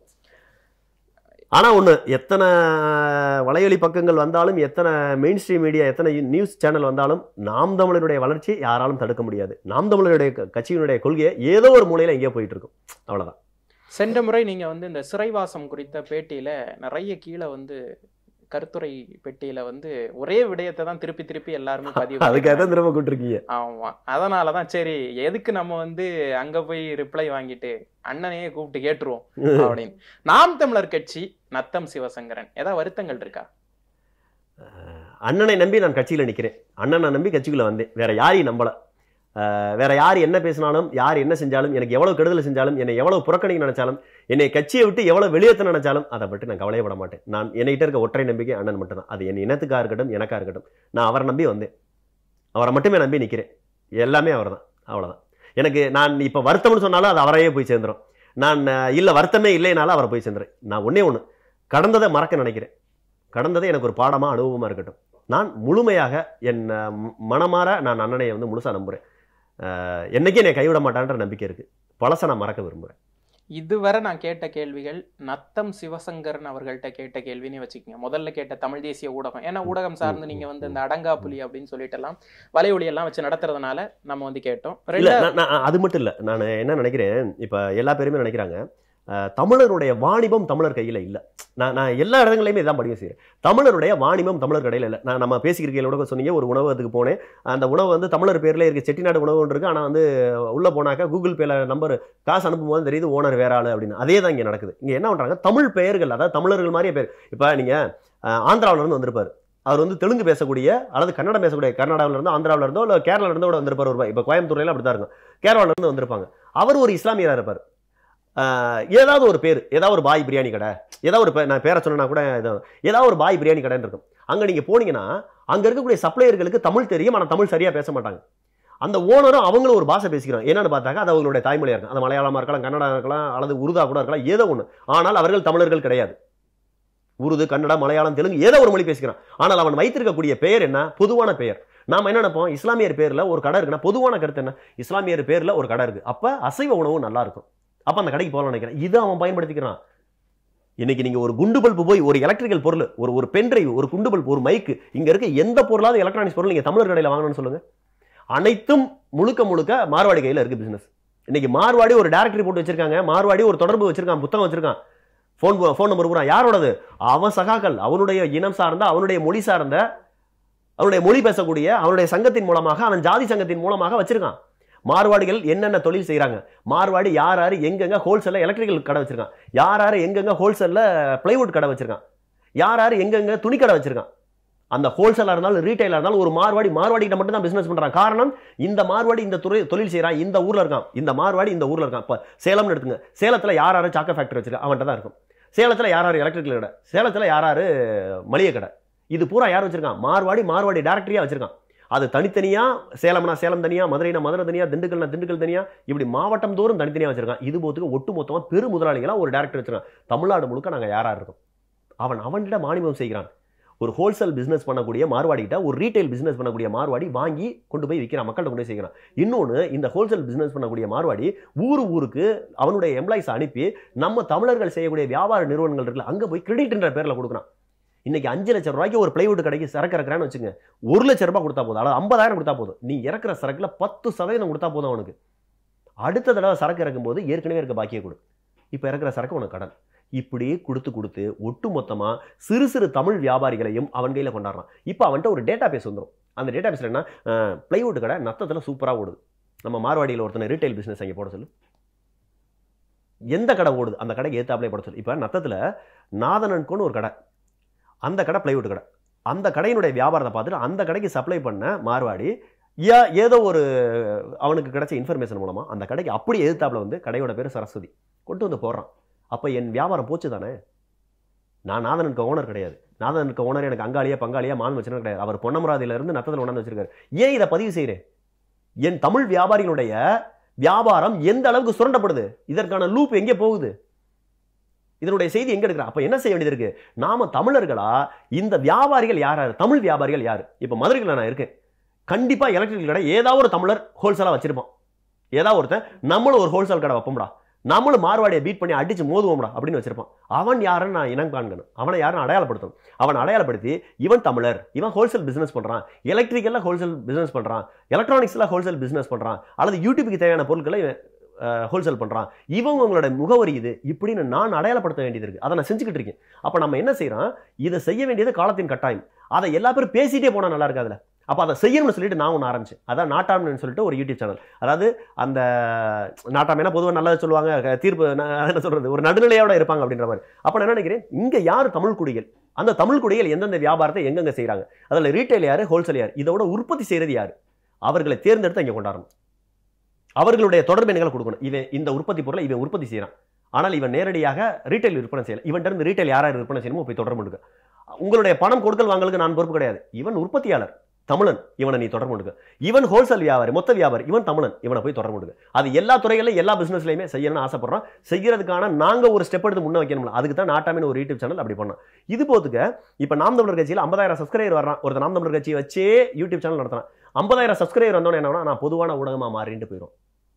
ஆனால் ஒன்று, எத்தனை வலையொலி பக்கங்கள் வந்தாலும், எத்தனை மெயின் ஸ்ட்ரீம் மீடியா, எத்தனை நியூஸ் சேனல் வந்தாலும், நாம் தமிழருடைய வளர்ச்சி யாராலும் தடுக்க முடியாது. நாம் தமிழருடைய கட்சியினுடைய கொள்கையை ஏதோ ஒரு மூலையில் எங்கேயோ போயிட்டு இருக்கும், அவ்வளோதான்.
சென்ற முறை நீங்கள் வந்து இந்த சிறைவாசம் குறித்த பேட்டியில் நிறைய கீழே வந்து கருத்துரை பெட்டியில வந்து ஒரே விடயத்தை தான் திருப்பி திருப்பி எல்லாருமே பதிவு,
அதுக்காக தான் திரும்ப கூட்டிருக்கீங்க.
ஆமா, அதனாலதான் சரி எதுக்கு நம்ம வந்து அங்க போய் ரிப்ளை வாங்கிட்டு அண்ணனையே கூப்பிட்டு கேட்டுருவோம் அப்படின்னு. நாம் தமிழர் கட்சி, நத்தம் சிவசங்கரன், ஏதாவது வருத்தங்கள் இருக்கா?
அண்ணனை நம்பி நான் கட்சியில நிக்கிறேன், அண்ணனை நம்பி கட்சிக்குள்ள வந்தேன், வேற யாரையும் நம்பல. வேற யார் என்ன பேசினாலும், யார் என்ன செஞ்சாலும், எனக்கு எவ்வளவு கெடுதல் செஞ்சாலும், என்னை எவ்வளவு புறக்கணிக்க நினைச்சாலும், என்னை கட்சியை விட்டு எவ்வளவு வெளியேற்ற நினைச்சாலும் அதை பற்றி நான் கவலையப்பட மாட்டேன். நான் என்கிட்ட இருக்க ஒற்றை நம்பிக்கை அண்ணன் மட்டும்தான். அது என் இனத்துக்காக இருக்கட்டும், எனக்கா இருக்கட்டும், நான் அவரை நம்பி வந்தேன், அவரை மட்டுமே நம்பி நிற்கிறேன், எல்லாமே அவர் தான், அவ்வளோதான். எனக்கு நான் இப்போ வருத்தம்னு சொன்னாலும் அது அவரையே போய் சேர்ந்துடும், நான் இல்லை வருத்தமே இல்லைனாலும் அவரை போய் சேர்ந்துறேன். நான் ஒன்னே ஒன்று, கடந்ததை மறக்க நினைக்கிறேன், கடந்ததை எனக்கு ஒரு பாடமாக அனுபவமாக இருக்கட்டும். நான் முழுமையாக என் மனமாற நான் அண்ணனை வந்து முழுசாக நம்புகிறேன். என்னைக்கே என்னை கைவிட மாட்டான்ற நம்பிக்கை இருக்கு, பழச நான் மறக்க விரும்புகிறேன்.
இதுவரை நான் கேட்ட கேள்விகள் நத்தம் சிவசங்கரன் அவர்கள்ட்ட கேட்ட கேள்வின்னு வச்சுக்கோங்க. முதல்ல கேட்ட தமிழ் தேசிய ஊடகம், ஏன்னா ஊடகம் சார்ந்து நீங்க வந்து இந்த அடங்கா புலி அப்படின்னு சொல்லிட்டு எல்லாம் வலையொலி எல்லாம் வச்சு நடத்துறதுனால நம்ம வந்து கேட்டோம்.
அது மட்டும் இல்லை, நான் என்ன நினைக்கிறேன், இப்போ எல்லா பேருமே நினைக்கிறாங்க தமிழருடைய வாணிபம் தமிழர் கையில் இல்லை. நான் நான் எல்லா இடங்களையுமே இதான் படிக்க செய்கிறேன், தமிழருடைய வாணிபம் தமிழர் கடையில் இல்லை. நான் நம்ம பேசிக்கிறீங்களோட சொன்னீங்க, ஒரு உணவகத்துக்கு போனேன், அந்த உணவு வந்து தமிழர் பேரில் இருக்குது, செட்டிநாடு உணவு ஒன்று இருக்குது, ஆனால் வந்து உள்ளே போனாக்கா கூகுள் பேல நம்பர் காசு அனுப்பும் போது தெரியுது ஓனர் வேற ஆள் அப்படின்னு. அதே தான் இங்கே நடக்குது. இங்கே என்ன பண்ணுறாங்க, தமிழ் பெயர்கள், அதாவது தமிழர்கள் மாதிரியே பேர். இப்போ நீங்கள் ஆந்திராவிலேருந்து வந்திருப்பார், அவர் வந்து தெலுங்கு பேசக்கூடிய அல்லது கன்னடம் பேசக்கூடிய, கர்நாடகாவில இருந்தோ ஆந்திராவில இருந்தோ இல்லை கேரளால இருந்தோ கூட வந்திருப்பார். ஒரு இப்போ கோயம்புத்தூர்ல அப்படி தான் இருக்கும், கேரளால இருந்து வந்திருப்பாங்க. அவர் ஒரு இஸ்லாமியராக இருப்பார், ஏதாவது ஒரு பேர், ஏதாவது ஒரு பாய் பிரியாணி கடை, ஏதாவது ஒரு நான் பேரை சொன்னா கூட ஏதாவது ஒரு பாய் பிரியாணி கடைன்னு இருக்கும். அங்கே நீங்கள் போனீங்கன்னா அங்கே இருக்கக்கூடிய சப்ளையர்களுக்கு தமிழ் தெரியும், ஆனால் தமிழ் சரியாக பேச மாட்டாங்க. அந்த ஓனரும் அவங்களும் ஒரு பாஷை பேசிக்கிறாங்க, என்னன்னு பார்த்தாக்கா அது அவங்களுடைய தாய்மொழியாக இருக்கும். அது மலையாளமாக இருக்கலாம், கன்னடா இருக்கலாம், அல்லது உருதா கூட இருக்கலாம், ஏதோ ஒன்று. ஆனால் அவர்கள் தமிழர்கள் கிடையாது. உருது, கன்னடா, மலையாளம், தெலுங்கு ஏதோ ஒரு மொழி பேசிக்கிறான். ஆனால் அவன் வைத்திருக்கக்கூடிய பெயர் என்ன, பொதுவான பெயர். நாம என்ன நினைப்போம், இஸ்லாமியர் பேர்ல ஒரு கடை இருக்குன்னா பொதுவான கருத்து என்ன, இஸ்லாமியர் பேர்ல ஒரு கடை இருக்கு, அப்ப அசைவ உணவு நல்லா இருக்கும், அப்ப அந்த கடைக்கு போகலாம் நினைக்கிறேன். இதை அவன் பயன்படுத்திக்கிறான். இன்னைக்கு நீங்க ஒரு குண்டு பல்பு போய், ஒரு எலக்ட்ரிக்கல் பொருள், ஒரு ஒரு பென் டிரைவ், ஒரு குண்டு பல்பு, ஒரு மைக்கு, இங்க இருக்க எந்த பொருளாவது எலக்ட்ரானிக்ஸ் பொருள் நீங்க தமிழர் கடையில் வாங்கணும்னு சொல்லுங்க, அனைத்தும் முழுக்க முழுக்க மார்வாடி கையில இருக்கு பிசினஸ். இன்னைக்கு மார்வாடி ஒரு டைரக்டரி போட்டு வச்சிருக்காங்க, மார்வாடி ஒரு தொடர்பு வச்சிருக்கான், புத்தகம் வச்சிருக்கான், போன் போன் நம்பர் பூரா யாரோடது, அவன் சகாக்கள், அவனுடைய இனம் சார்ந்த, அவனுடைய மொழி சார்ந்த, அவனுடைய மொழி பேசக்கூடிய, அவனுடைய சங்கத்தின் மூலமாக, அவன் ஜாதி சங்கத்தின் மூலமாக வச்சிருக்கான். மார்வாடிகள் என்னென்ன தொழில் செய்யறாங்க, மார்வாடி யார் யாரு எங்கெங்க ஹோல்சேல்ல எலக்ட்ரிக்கல் கடை வச்சிருக்கான், யார் யாரு எங்கெங்க ஹோல்சேல்ல பிளைவுட் கடை வச்சிருக்கான், யார் யாரு எங்கெங்க துணி கடை வச்சிருக்கான். அந்த ஹோல்சேலா இருந்தாலும் ரீட்டைலா இருந்தாலும் ஒரு மார்வாடி மார்வாடி கிட்ட மட்டும் தான் பிசினஸ் பண்றான். காரணம், இந்த மார்வாடி இந்த துறை தொழில் செய்யறான், இந்த ஊர்ல இருக்கான், இந்த மார்வாடி இந்த ஊர்ல இருக்கான். இப்ப சேலம்னு எடுத்துங்க, சேலத்துல யார் யாரு சாக்க ஃபேக்டரி வச்சிருக்கான், அவன்கிட்ட தான் இருக்கும். சேலத்துல யார் யாரு எலக்ட்ரிக்கல் கடை, சேலத்துல யார் யாரு மளிகை கடை, இது பூரா யார் வச்சிருக்கான், மார்வாடி மார்வாடி டைரக்டரியா வச்சிருக்கான். அது தனித்தனியா, சேலம்னா சேலம் தனியா, மதுரைனா மதுரை தனியா, திண்டுக்கல்னா திண்டுக்கல் தனியா, இப்படி மாவட்டம் தோறும் தனித்தனியா வச்சிருக்கான். இது போத்துக்கு ஒட்டு மொத்தமா பெரு முதலாளிகளா ஒரு டைரக்டர் வச்சிருக்கான். தமிழ்நாடு முழுக்க நாங்க யாரா இருக்கோம். அவன் அவன்கிட்ட மானியம் செய்கிறான். ஒரு ஹோல்சேல் பிசினஸ் பண்ணக்கூடிய மார்வாடிகிட்ட ஒரு ரீட்டைல் பிசினஸ் பண்ணக்கூடிய மார்வாடி வாங்கி கொண்டு போய் விற்கிறான், மக்கள்கிட்ட கொண்டு போய் செய்கிறான். இன்னொன்று, இந்த ஹோல்சேல் பிசினஸ் பண்ணக்கூடிய மார்வாடி ஊரு ஊருக்கு அவனுடைய எம்ப்ளாயிஸ் அனுப்பி நம்ம தமிழர்கள் செய்யக்கூடிய வியாபார நிறுவனங்கள் இருக்குல்ல, அங்கே போய் கிரெடிட்ன்ற பேரில் கொடுக்குறான். இன்னைக்கு அஞ்சு லட்சம் ரூபாய்க்கு ஒரு பிளைவுட் கடைக்கு சரக்கு இறக்குறான்னு வச்சுங்க, ஒரு லட்சம் ரூபாய் கொடுத்தா போதும், அதாவது ஐம்பதாயிரம் கொடுத்தா போதும். நீ இறக்குற சரக்குல பத்து சதவீதம் கொடுத்தா போதும் அவனுக்கு. அடுத்த தடவை சரக்கு இறக்கும் போது ஏற்கனவே இருக்க பாக்கியை கொடு, இப்போ இறக்குற சரக்கு உனக்கு கடன். இப்படி கொடுத்து கொடுத்து ஒட்டு மொத்தமா சிறு சிறு தமிழ் வியாபாரிகளையும் அவன் கையில கொண்டாடுறான். இப்போ அவன்கிட்ட ஒரு டேட்டா பேஸ் வந்துடும். அந்த டேட்டா பேஸ்ல என்ன, பிளைவுட் கடை நத்தத்துல சூப்பரா ஓடுது, நம்ம மார்வாடியில் ஒருத்தனை ரீட்டைல் பிசினஸ் அங்கே போட சொல்லு, எந்த கடை ஓடுது அந்த கடைக்கு ஏத்தாப்லே போட சொல்லு. இப்போ நத்தத்துல நாதனன்கோன்னு ஒரு கடை, அந்த கடை பிளைவுட் கடை, அந்த கடையினுடைய வியாபாரத்தை பார்த்துட்டு அந்த கடைக்கு சப்ளை பண்ண மார்வாடி ஏ ஏதோ ஒரு அவனுக்கு கிடைச்ச இன்ஃபர்மேஷன் மூலமா அந்த கடைக்கு அப்படி எதிர்த்தாப்புல வந்து கடையோட பேர் சரஸ்வதி கொண்டு வந்து போடுறான். அப்போ என் வியாபாரம் போச்சு தானே. நான் நாதனுக்கு ஓனர் கிடையாது. நாதனுக்கு ஓனர் எனக்கு அங்காளியா பங்காளியா மான் வச்சுனா கிடையாது. அவர் பொன்னமராதியில இருந்து நத்தத்தில் ஒன்றாந்து வச்சிருக்காரு. ஏன் இதை பதிவு செய்கிறேன்? என் தமிழ் வியாபாரிகளுடைய வியாபாரம் எந்த அளவுக்கு சுரண்டப்படுது, இதற்கான லூப் எங்கே போகுது, இதனுடைய செய்தி எங்க எடுக்கிற? அப்ப என்ன செய்ய வேண்டியது இருக்கு? நாம தமிழர்களா இந்த வியாபாரிகள் யார் யாரு? தமிழ் வியாபாரிகள் யாரு? இப்ப மதுரையில் நான் இருக்கேன், கண்டிப்பா எலக்ட்ரிக்கல் கடை ஏதாவது ஒரு தமிழர் ஹோல்சேலா வச்சிருப்பான். ஏதாவது ஒருத்தன் நம்மளும் ஒரு ஹோல்சேல் கடை வைப்போம்டா, நம்மளும் மார்வாடியை பீட் பண்ணி அடிச்சு மோதுவோம்டா அப்படின்னு வச்சிருப்பான். அவன் யாருன்னு நான் இனம் காண்கணும், அவனை யாரும் அடையாளப்படுத்தணும். அவன் அடையாளப்படுத்தி இவன் தமிழர், இவன் ஹோல்சேல் பிசினஸ் பண்றான், எலக்ட்ரிக்கல்ல ஹோல்சேல் பிசினஸ் பண்றான், எலக்ட்ரானிக்ஸ்ல ஹோல்சேல் பிசினஸ் பண்றான், அல்லது யூடியூபுக்கு தேவையான பொருட்களை ஹோல்சேல் பண்றான், இவங்க உங்களோட முகவரி இது இப்படின்னு நான் அடையாளப்படுத்த வேண்டியது இருக்கு. அதை நான் செஞ்சுக்கிட்டு இருக்கேன். அப்ப நம்ம என்ன செய்யறோம்? இதை செய்ய வேண்டியது காலத்தின் கட்டாயம். அதை எல்லா பேரும் பேசிட்டே போனா நல்லா இருக்காதுல. அப்ப அதை செய்யணும்னு சொல்லிட்டு நான் ஒன்று ஆரம்பிச்சேன். அதான் நாட்டாம்னு சொல்லிட்டு ஒரு யூடியூப் சேனல். அதாவது அந்த நாட்டாம் என்ன பொதுவாக நல்லது சொல்லுவாங்க, தீர்ப்பு என்ன சொல்றது, ஒரு நடுநிலையோட இருப்பாங்க அப்படின்ற மாதிரி. அப்ப நான் என்ன நினைக்கிறேன், இங்க யாரு தமிழ் குடிகள், அந்த தமிழ் குடிகள் எந்தெந்த வியாபாரத்தை எங்கெங்க செய்யறாங்க, அதில் ரீட்டைல் யாரு, ஹோல்சேல் யாரு, இதோட உற்பத்தி செய்யறது யாரு, அவர்களை தேர்ந்தெடுத்து இங்க கொண்டாடணும். அவர்களுடைய தொடர்பு எண்களை கொடுக்கணும். இவன் இந்த உற்பத்தி பொருளை இவன் உற்பத்தி செய்யறான், ஆனால் இவன் நேரடியாக ரீட்டைல் விற்பனை செய்யல. இவன் இருந்து ரீட்டைல் யாராவது விற்பனை செய்யணுமோ போய் தொடர்பு கொடுக்க. உங்களுடைய பணம் கொடுக்கல் வாங்கலுக்கு நான் பொறுப்பு கிடையாது. இவன் உற்பத்தியாளர் தமிழன், இவனை நீ தொடர்பு கொடுக்க. இவன் ஹோல்சேல் வியாபாரி, மொத்த வியாபாரி, இவன் தமிழன், இவனை போய் தொடர்பு கொடுக்க. அது எல்லா துறைகளிலும் எல்லா பிசினஸ்லயுமே செய்யணும்னு ஆசைப்படுறோம். செய்யறதுக்கான நாங்க ஒரு ஸ்டெப் எடுத்து முன்ன வைக்கணும்ல, அதுக்கு தான் நாட்டாமின் ஒரு யூடியூப் சேனல் அப்படி பண்ணோம். இது போதுக்க இப்ப நாம் தமிழர் கட்சியில் ஐம்பதாயிரம் சப்ஸ்கிரைபர் வர்றான். ஒரு நாம் தமிழர் கட்சியை வச்சே யூடியூப் சேனல் நடத்துறான். ஐம்பதாயிரம் சப்ஸ்கிரைபர் வந்தோன்னு என்ன நான் பொதுவான ஊடகமா மாறிட்டு போயிடும்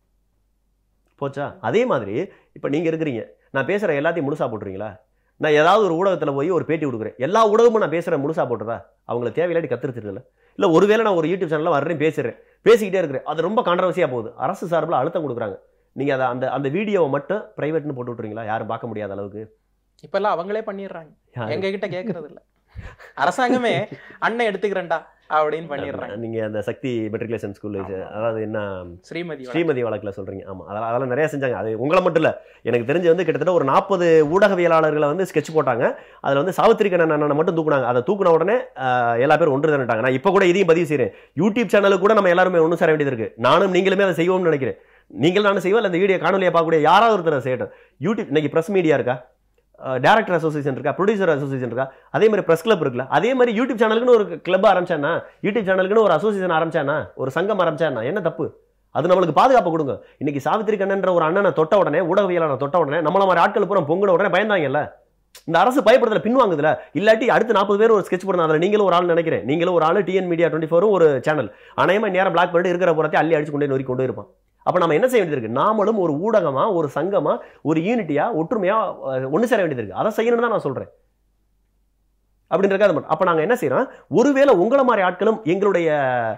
போச்சா. அதே மாதிரி இப்ப நீங்க இருக்கிறீங்க, நான் பேசுற எல்லாத்தையும் முழுசா போட்டுறீங்களா? நான் ஏதாவது ஒரு ஊடகத்துல போய் ஒரு பேட்டி கொடுக்குறேன், எல்லா ஊடகமும் நான் பேசுற முழுசா போட்டுறதா? அவங்களுக்கு தேவையில்லாட்டி கத்துருச்சுல. இல்ல ஒருவேளை நான் ஒரு யூடியூப் சேனல்ல வர்றேன், பேசுறேன், பேசிக்கிட்டே இருக்கிறேன், அது ரொம்ப கான்ட்ரவர்சியா போகுது, அரசு சார்பில் அழுத்தம் கொடுக்குறாங்க, நீங்க அதை அந்த அந்த வீடியோவை மட்டும் பிரைவேட்னு போட்டு விட்டுறீங்களா? யாரும் பார்க்க முடியாத அளவுக்கு இப்பெல்லாம்
அவங்களே பண்ணிடுறாங்க, எங்க கிட்ட கேட்கறது இல்ல. அரசாங்கமே அண்ணன் எடுத்துக்கிறேன்டா அப்படின்னு பண்ணிடுறாங்க.
நீங்க அந்த சக்தி மெட்ரிகுலேஷன் ஸ்கூல், அதாவது என்ன
ஸ்ரீமதி
ஸ்ரீமதி வழக்குல சொல்றீங்க. ஆமா, அதெல்லாம் அதெல்லாம் நிறைய செஞ்சாங்க. அது உங்களை மட்டும் இல்ல, எனக்கு தெரிஞ்சு வந்து கிட்டத்தட்ட ஒரு நாற்பது ஊடகவியலாளர்களை வந்து ஸ்கெட்ச் போட்டாங்க. அதுல வந்து சாவித்திரி கண்ணன் அண்ணனை மட்டும் தூக்குனாங்க. அதை தூக்குன உடனே எல்லா பேரும் ஒன்று திரண்டாங்க. நான் இப்ப கூட இதையும் பதிவு செய்யறேன், யூடியூப் சேனலுக்கு கூட நம்ம எல்லாருமே ஒன்று சேர வேண்டியது இருக்கு. நானும் நீங்களுமே அதை செய்வோம்னு நினைக்கிறேன். நீங்கள் நானும் செய்வோம், அந்த வீடியோ காணொலியை பார்க்கக்கூடிய யாராவது ஒருத்தர் செய்யட்டும். யூடியூப் இன்னைக்கு பிரஸ் மீடியா இருக்கா, டைரக்டர் அசோசியேஷன் இருக்கா, ப்ரொடியூசர் அசோசியேஷன் இருக்கா, அதே மாதிரி பிரஸ் கிளப் இருக்குல்ல, அதே மாதிரி யூடியூப் சேனலுக்குன்னு ஒரு கிளப் ஆரம்பிச்சானா, யூடியூப் சேனலுக்குன்னு ஒரு அசோசியேஷன் ஆரம்பிச்சானா, ஒரு சங்கம் ஆரம்பிச்சானா, என்ன தப்பு? அது நம்மளுக்கு பாதுகாப்பு கொடுங்க. இன்னைக்கு சாவித்திரி கண்ணன்ற ஒரு அண்ணனை தொட்ட உடனே, ஊடகவியலாளர் தொட்ட உடனே, நம்மள மாதிரி ஆட்கள் பூரா பொங்குன உடனே பயந்தாங்கல்ல. இந்த அரசு பயப்படுறதுல பின்வாங்குதுல. இல்லாட்டி அடுத்து நாற்பது பேர் ஒரு ஸ்கெட்ச் போடுறது, அதில் நீங்களும் ஒரு ஆள் நினைக்கிறேன், நீங்களும் ஒரு ஆள். டிஎன் மீடியா டுவெண்ட்டி ஃபோரும் ஒரு சேனல், அநேகமா நேரம் பிளாக் பண்ணிட்டு இருக்கிற போறதை அள்ளி அடிச்சு கொண்டே நோக்கி கொண்டு இருப்பான். அப்ப நம்ம என்ன செய்ய வேண்டியது இருக்கு? நாமளும் ஒரு ஊடகமா, ஒரு சங்கமா, ஒரு யூனிட்டியா, ஒற்றுமையா ஒண்ணு சேர வேண்டியது இருக்கு. அதை செய்யணும்னு தான் நான் சொல்றேன். அப்படின்றது. அப்ப நாங்க என்ன செய்யறோம், ஒருவேளை உங்களை மாதிரி ஆட்களும் எங்களுடைய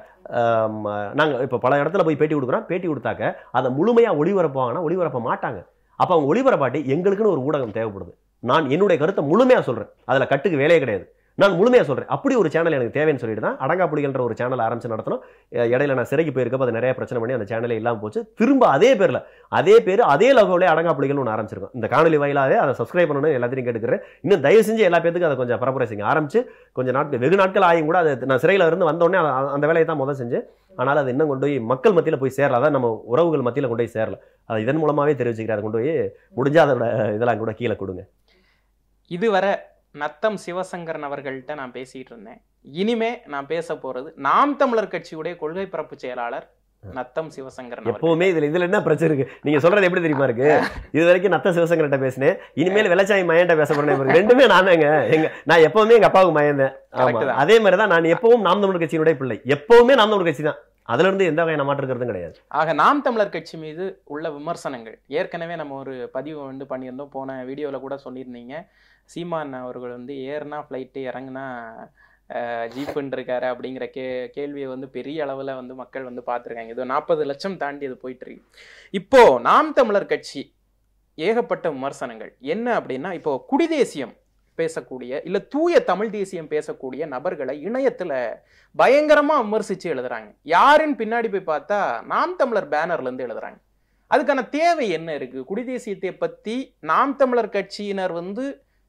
நாங்க இப்ப பல இடத்துல போய் பேட்டி கொடுக்குறோம், பேட்டி கொடுத்தாக்க அதை முழுமையா ஒளிபரப்பாங்கன்னா ஒளிபரப்ப மாட்டாங்க. அப்ப அவங்க ஒளிபரப்பாட்டி எங்களுக்குன்னு ஒரு ஊடகம் தேவைப்படுது. நான் என்னுடைய கருத்தை முழுமையா சொல்றேன், அதுல கட்டுக்கு வேலையே கிடையாது, நான் முழுமையா சொல்றேன். அப்படி ஒரு சேனல் எனக்கு தேவைன்னு சொல்லிட்டு தான் அடங்காப்புலிகள்ன்ற ஒரு சேனல் ஆரம்பிச்சு நடத்தணும். இடையில நான் சிறைக்கு போயிருக்கப்ப அது நிறைய பிரச்சனை பண்ணி அந்த சேனலே இல்லாம போச்சு. திரும்ப அதே பேர்ல அதே பேர் அதே லோகோவிலே அடங்காப்புலிகள்னு ஒன்று ஆரம்பிச்சிருக்கோம். இந்த காணொலி வாயிலாவே அதை சப்ஸ்கிரைப் பண்ணணும்னு எல்லாத்தையும் கேட்டுக்கிறேன். இன்னும் தயவு செஞ்சு எல்லா பேருக்கு அதை கொஞ்சம் பரப்புரை செய்யுங்க. ஆரம்பிச்சு கொஞ்சம் நாட்கள், வெகு நாட்கள் ஆயும் கூட அது நான் சிறையில இருந்து வந்தோடனே அந்த வேலையை தான் முதல் செஞ்சு. ஆனால் அது இன்னும் கொண்டு போய் மக்கள் மத்தியில போய் சேரல, அதான் நம்ம உறவுகள் மத்தியில கொண்டு போய் சேரல. அதை இதன் மூலமாவே தெரிவிச்சுக்கிறேன். அதை கொண்டு போய் முடிஞ்சா அதோட இதெல்லாம் கூட கீழே கொடுங்க.
இதுவரை நத்தம் சிவசங்கரன் அவர்கள்ட்ட நான் பேசிட்டு இருந்தேன். இனிமே நான் பேச போறது நாம் தமிழர் கட்சியுடைய கொள்கை பரப்பு செயலாளர் நத்தம் சிவசங்கரன்.
எப்பவுமே இதுல இதுல என்ன பிரச்சனை இருக்கு, நீங்க சொல்றது எப்படி தெரியுமா இருக்கு? இது வரைக்கும் நத்தம் சிவசங்கர்ட்ட பேசினேன், இனிமேல் வெள்ளச்சாமி மயன்ட்ட பேச போறேன். ரெண்டுமே நானுங்க. எங்க நான் எப்பவுமே எங்க அப்பாவுக்கு மயந்தேன். அதே மாதிரிதான் நான் எப்பவும் நாம் தமிழர் கட்சியினுடைய பிள்ளை. எப்பவுமே நாம் தமிழர் கட்சி தான். அதுல இருந்து எந்த வகையான மாற்று கருத்தும் கிடையாது.
ஆக நாம் தமிழர் கட்சி மீது உள்ள விமர்சனங்கள் ஏற்கனவே நம்ம ஒரு பதிவு வந்து பண்ணியிருந்தோம். போன வீடியோல கூட சொல்லியிருந்தீங்க, சீமான் அவர்கள் வந்து ஏறுனா ஃப்ளைட்டு, இறங்குனா ஜீப்புன்னு இருக்காரு அப்படிங்கிற கே கேள்வியை வந்து பெரிய அளவில் வந்து மக்கள் வந்து பார்த்துருக்காங்க. இது நாற்பது லட்சம் தாண்டி அது போயிட்டு இருக்கு. இப்போ நாம் தமிழர் கட்சி ஏகப்பட்ட விமர்சனங்கள் என்ன அப்படின்னா, இப்போ குடிதேசியம் பேசக்கூடிய இல்ல தூய தமிழ் தேசியம் பேசக்கூடிய நபர்களை இணையத்துல பயங்கரமா விமர்சிச்சு எழுதுறாங்க. யாருன்னு பின்னாடி போய் பார்த்தா நாம் தமிழர் பேனர்ல இருந்து எழுதுறாங்க. அதுக்கான தேவை என்ன இருக்கு? குடிதேசியத்தை பத்தி நாம் தமிழர் கட்சியினர் வந்து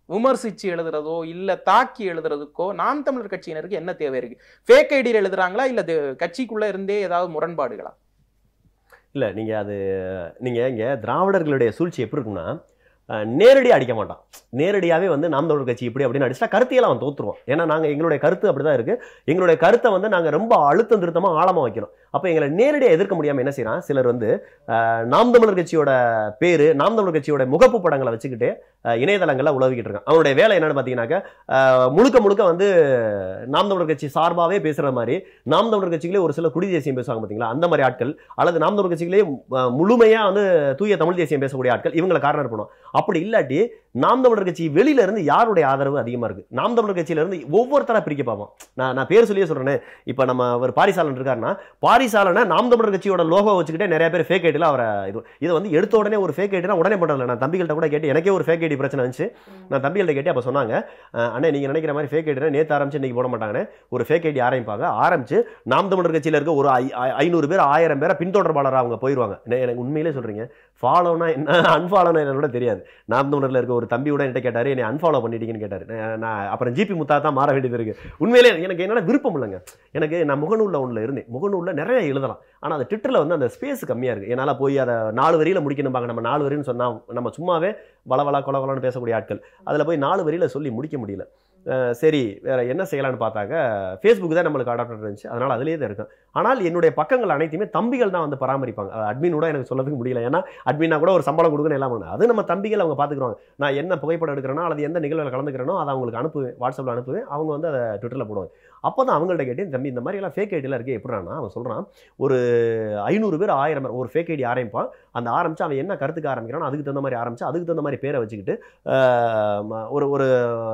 விமர்சிச்சு எழுதுறதோ இல்ல தாக்கி எழுதுறதுக்கோ நாம் தமிழர் கட்சியினருக்கு என்ன தேவை இருக்கு? ஃபேக் ஐடியில் எழுதுறாங்களா இல்ல கட்சிக்குள்ள இருந்தே ஏதாவது முரண்பாடுகளா?
இல்ல நீங்க அது நீங்க இங்க திராவிடர்களுடைய சூழ்ச்சி எப்படி இருக்குன்னா, நேரடியாக அடிக்க மாட்டான். நேரடியாகவே வந்து நாம் தமிழர் கட்சி இப்படி அப்படின்னு அடிச்சுட்டா கருத்தையெல்லாம் அவன் தோத்துருவான். ஏன்னா நாங்கள் எங்களுடைய கருத்து அப்படிதான் இருக்கு. எங்களுடைய கருத்தை வந்து நாங்கள் ரொம்ப அழுத்தம் திருத்தமாக ஆழமாக வைக்கிறோம். அப்போ எங்களை நேரடியாக எதிர்க்க முடியாமல் என்ன செய்யறான், சிலர் வந்து நாம் தமிழர் கட்சியோட பேரு, நாம் தமிழர் கட்சியோட முகப்பு படங்களை வச்சுக்கிட்டு இணையதளங்களில் உலவிக்கிட்டு இருக்கான். அவனுடைய வேலை என்னன்னு பார்த்தீங்கன்னாக்க, முழுக்க முழுக்க வந்து நாம் தமிழர் கட்சி சார்பாகவே பேசுற மாதிரி, நாம் தமிழர் கட்சிகளே ஒரு சில குடி தேசியம் பேசுவாங்க பார்த்தீங்களா, அந்த மாதிரி ஆட்கள், அல்லது நாம் தமிழர் கட்சிகளே முழுமையாக வந்து தூய தமிழ் தேசியம் பேசக்கூடிய ஆட்கள், இவங்களை காரணம் பண்ணுவோம். அப்படி இல்லாட்டி நாம் தமிழர் கட்சி வெளியில இருந்து யாருடைய ஆதரவு அதிகமா இருக்கு, நாம் தமிழர் கட்சியில இருந்து ஒவ்வொருத்தரா பிரிக்க பார்ப்போம். நான் நான் பேர் சொல்லியே சொல்றேன். இப்ப நம்ம ஒரு பாரிசாலன் இருக்காருன்னா, பாரிசாலனை நாம் தமிழர் கட்சியோட லோகோ வச்சுக்கிட்டே நிறைய பேர் ஃபேக் ஐடியில் அவரை இது இதை வந்து எடுத்த உடனே ஒரு ஃபேக் ஐடினா உடனே பண்றதில்ல. நான் தம்பிகள்கிட்ட கூட கேட்டு, எனக்கே ஒரு ஃபேக் ஐடி பிரச்சனை இருந்துச்சு. நான் தம்பிகள்கிட்ட கேட்டு அப்ப சொன்னாங்க, அண்ணே நீங்க நினைக்கிற மாதிரி ஃபேக் ஐடினா நேற்று ஆரம்பிச்சு இன்னைக்கு போட மாட்டாங்கன்னு, ஒரு ஃபேக் ஐடி ஆரம்பிப்பாங்க. ஆரம்பிச்சு நாம் தமிழர் கட்சியில இருக்க ஒரு ஐநூறு பேர் ஆயிரம் பேரை பின்தொடர்பாளராக அவங்க போயிடுவாங்க. எனக்கு உண்மையிலே சொல்றீங்க, ஃபாலோனா என்ன அன்ஃபாலோனா என்னோட தெரியாது. நாம் தமிழர்ல இருக்க ஒரு தம்பியோட என்கிட்ட கேட்டாரு, என்னை அன்ஃபாலோ பண்ணிட்டீங்கன்னு கேட்டாரு. நான் அப்புறம் ஜிபி முத்தா தான் மாற வேண்டியது இருக்கு. உண்மையிலே எனக்கு என்னோட விருப்பம் இல்லைங்க. எனக்கு நான் முகநூல்ல ஒன்றுல இருந்தேன். முகநூல்ல நிறைய எழுதலாம், ஆனா அந்த ட்விட்டர்ல வந்து அந்த ஸ்பேஸ் கம்மியா இருக்கு. என்னால போய் அதை நாலு வரியில முடிக்கணும்பாங்க. நம்ம நாலு வரின்னு சொன்னா நம்ம சும்மாவே வளவளா கொலவலான்னு பேசக்கூடிய ஆட்கள், அதுல போய் நாலு வரியில சொல்லி முடிக்க முடியல. சரி வேற என்ன செய்யலான்னு பார்த்தாங்க, ஃபேஸ்புக் தான் நம்மளுக்கு அடாப்டர் இருந்துச்சு, அதனால அதுலேயே தான் இருக்கும். ஆனால் என்னுடைய பக்கங்கள் அனைத்துமே தம்பிகள் தான் வந்து பராமரிப்பாங்க. அட்மின் கூட எனக்கு சொல்லதுக்கு முடியல, ஏன்னா அட்மினா கூட ஒரு சம்பளம் கொடுக்கணும் எல்லாம் பண்ணு, அது நம்ம தம்பிகள் அவங்க பார்த்துக்குறாங்க. நான் என்ன புகைப்படம் எடுக்கிறேனோ அல்லது எந்த நிகழ்வில் கலந்துக்கிறேனோ அதை அவங்களுக்கு அனுப்புவேன், வாட்ஸ்அப்பில் அனுப்புவேன். அவங்க வந்து அதை ட்விட்டரில் போடுவாங்க. அப்போ தான் அவங்கள்ட்ட கேட்டேன், தம்பி இந்த மாதிரி எல்லாம் ஃபேக் ஐடியில் இருக்கே எப்படின்னா, அவன் சொல்கிறான், ஒரு ஐநூறு பேர் ஆயிரம் பேர் ஒரு ஃபேக் ஐடி ஆரம்பிப்பான். அந்த ஆரம்பிச்சு அவன் என்ன கருத்துக்கு ஆரம்பிக்கிறானோ அதுக்கு தகுந்த மாதிரி ஆரம்பிச்சு அதுக்கு தகுந்த மாதிரி பேரை வச்சுக்கிட்டு ஒரு ஒரு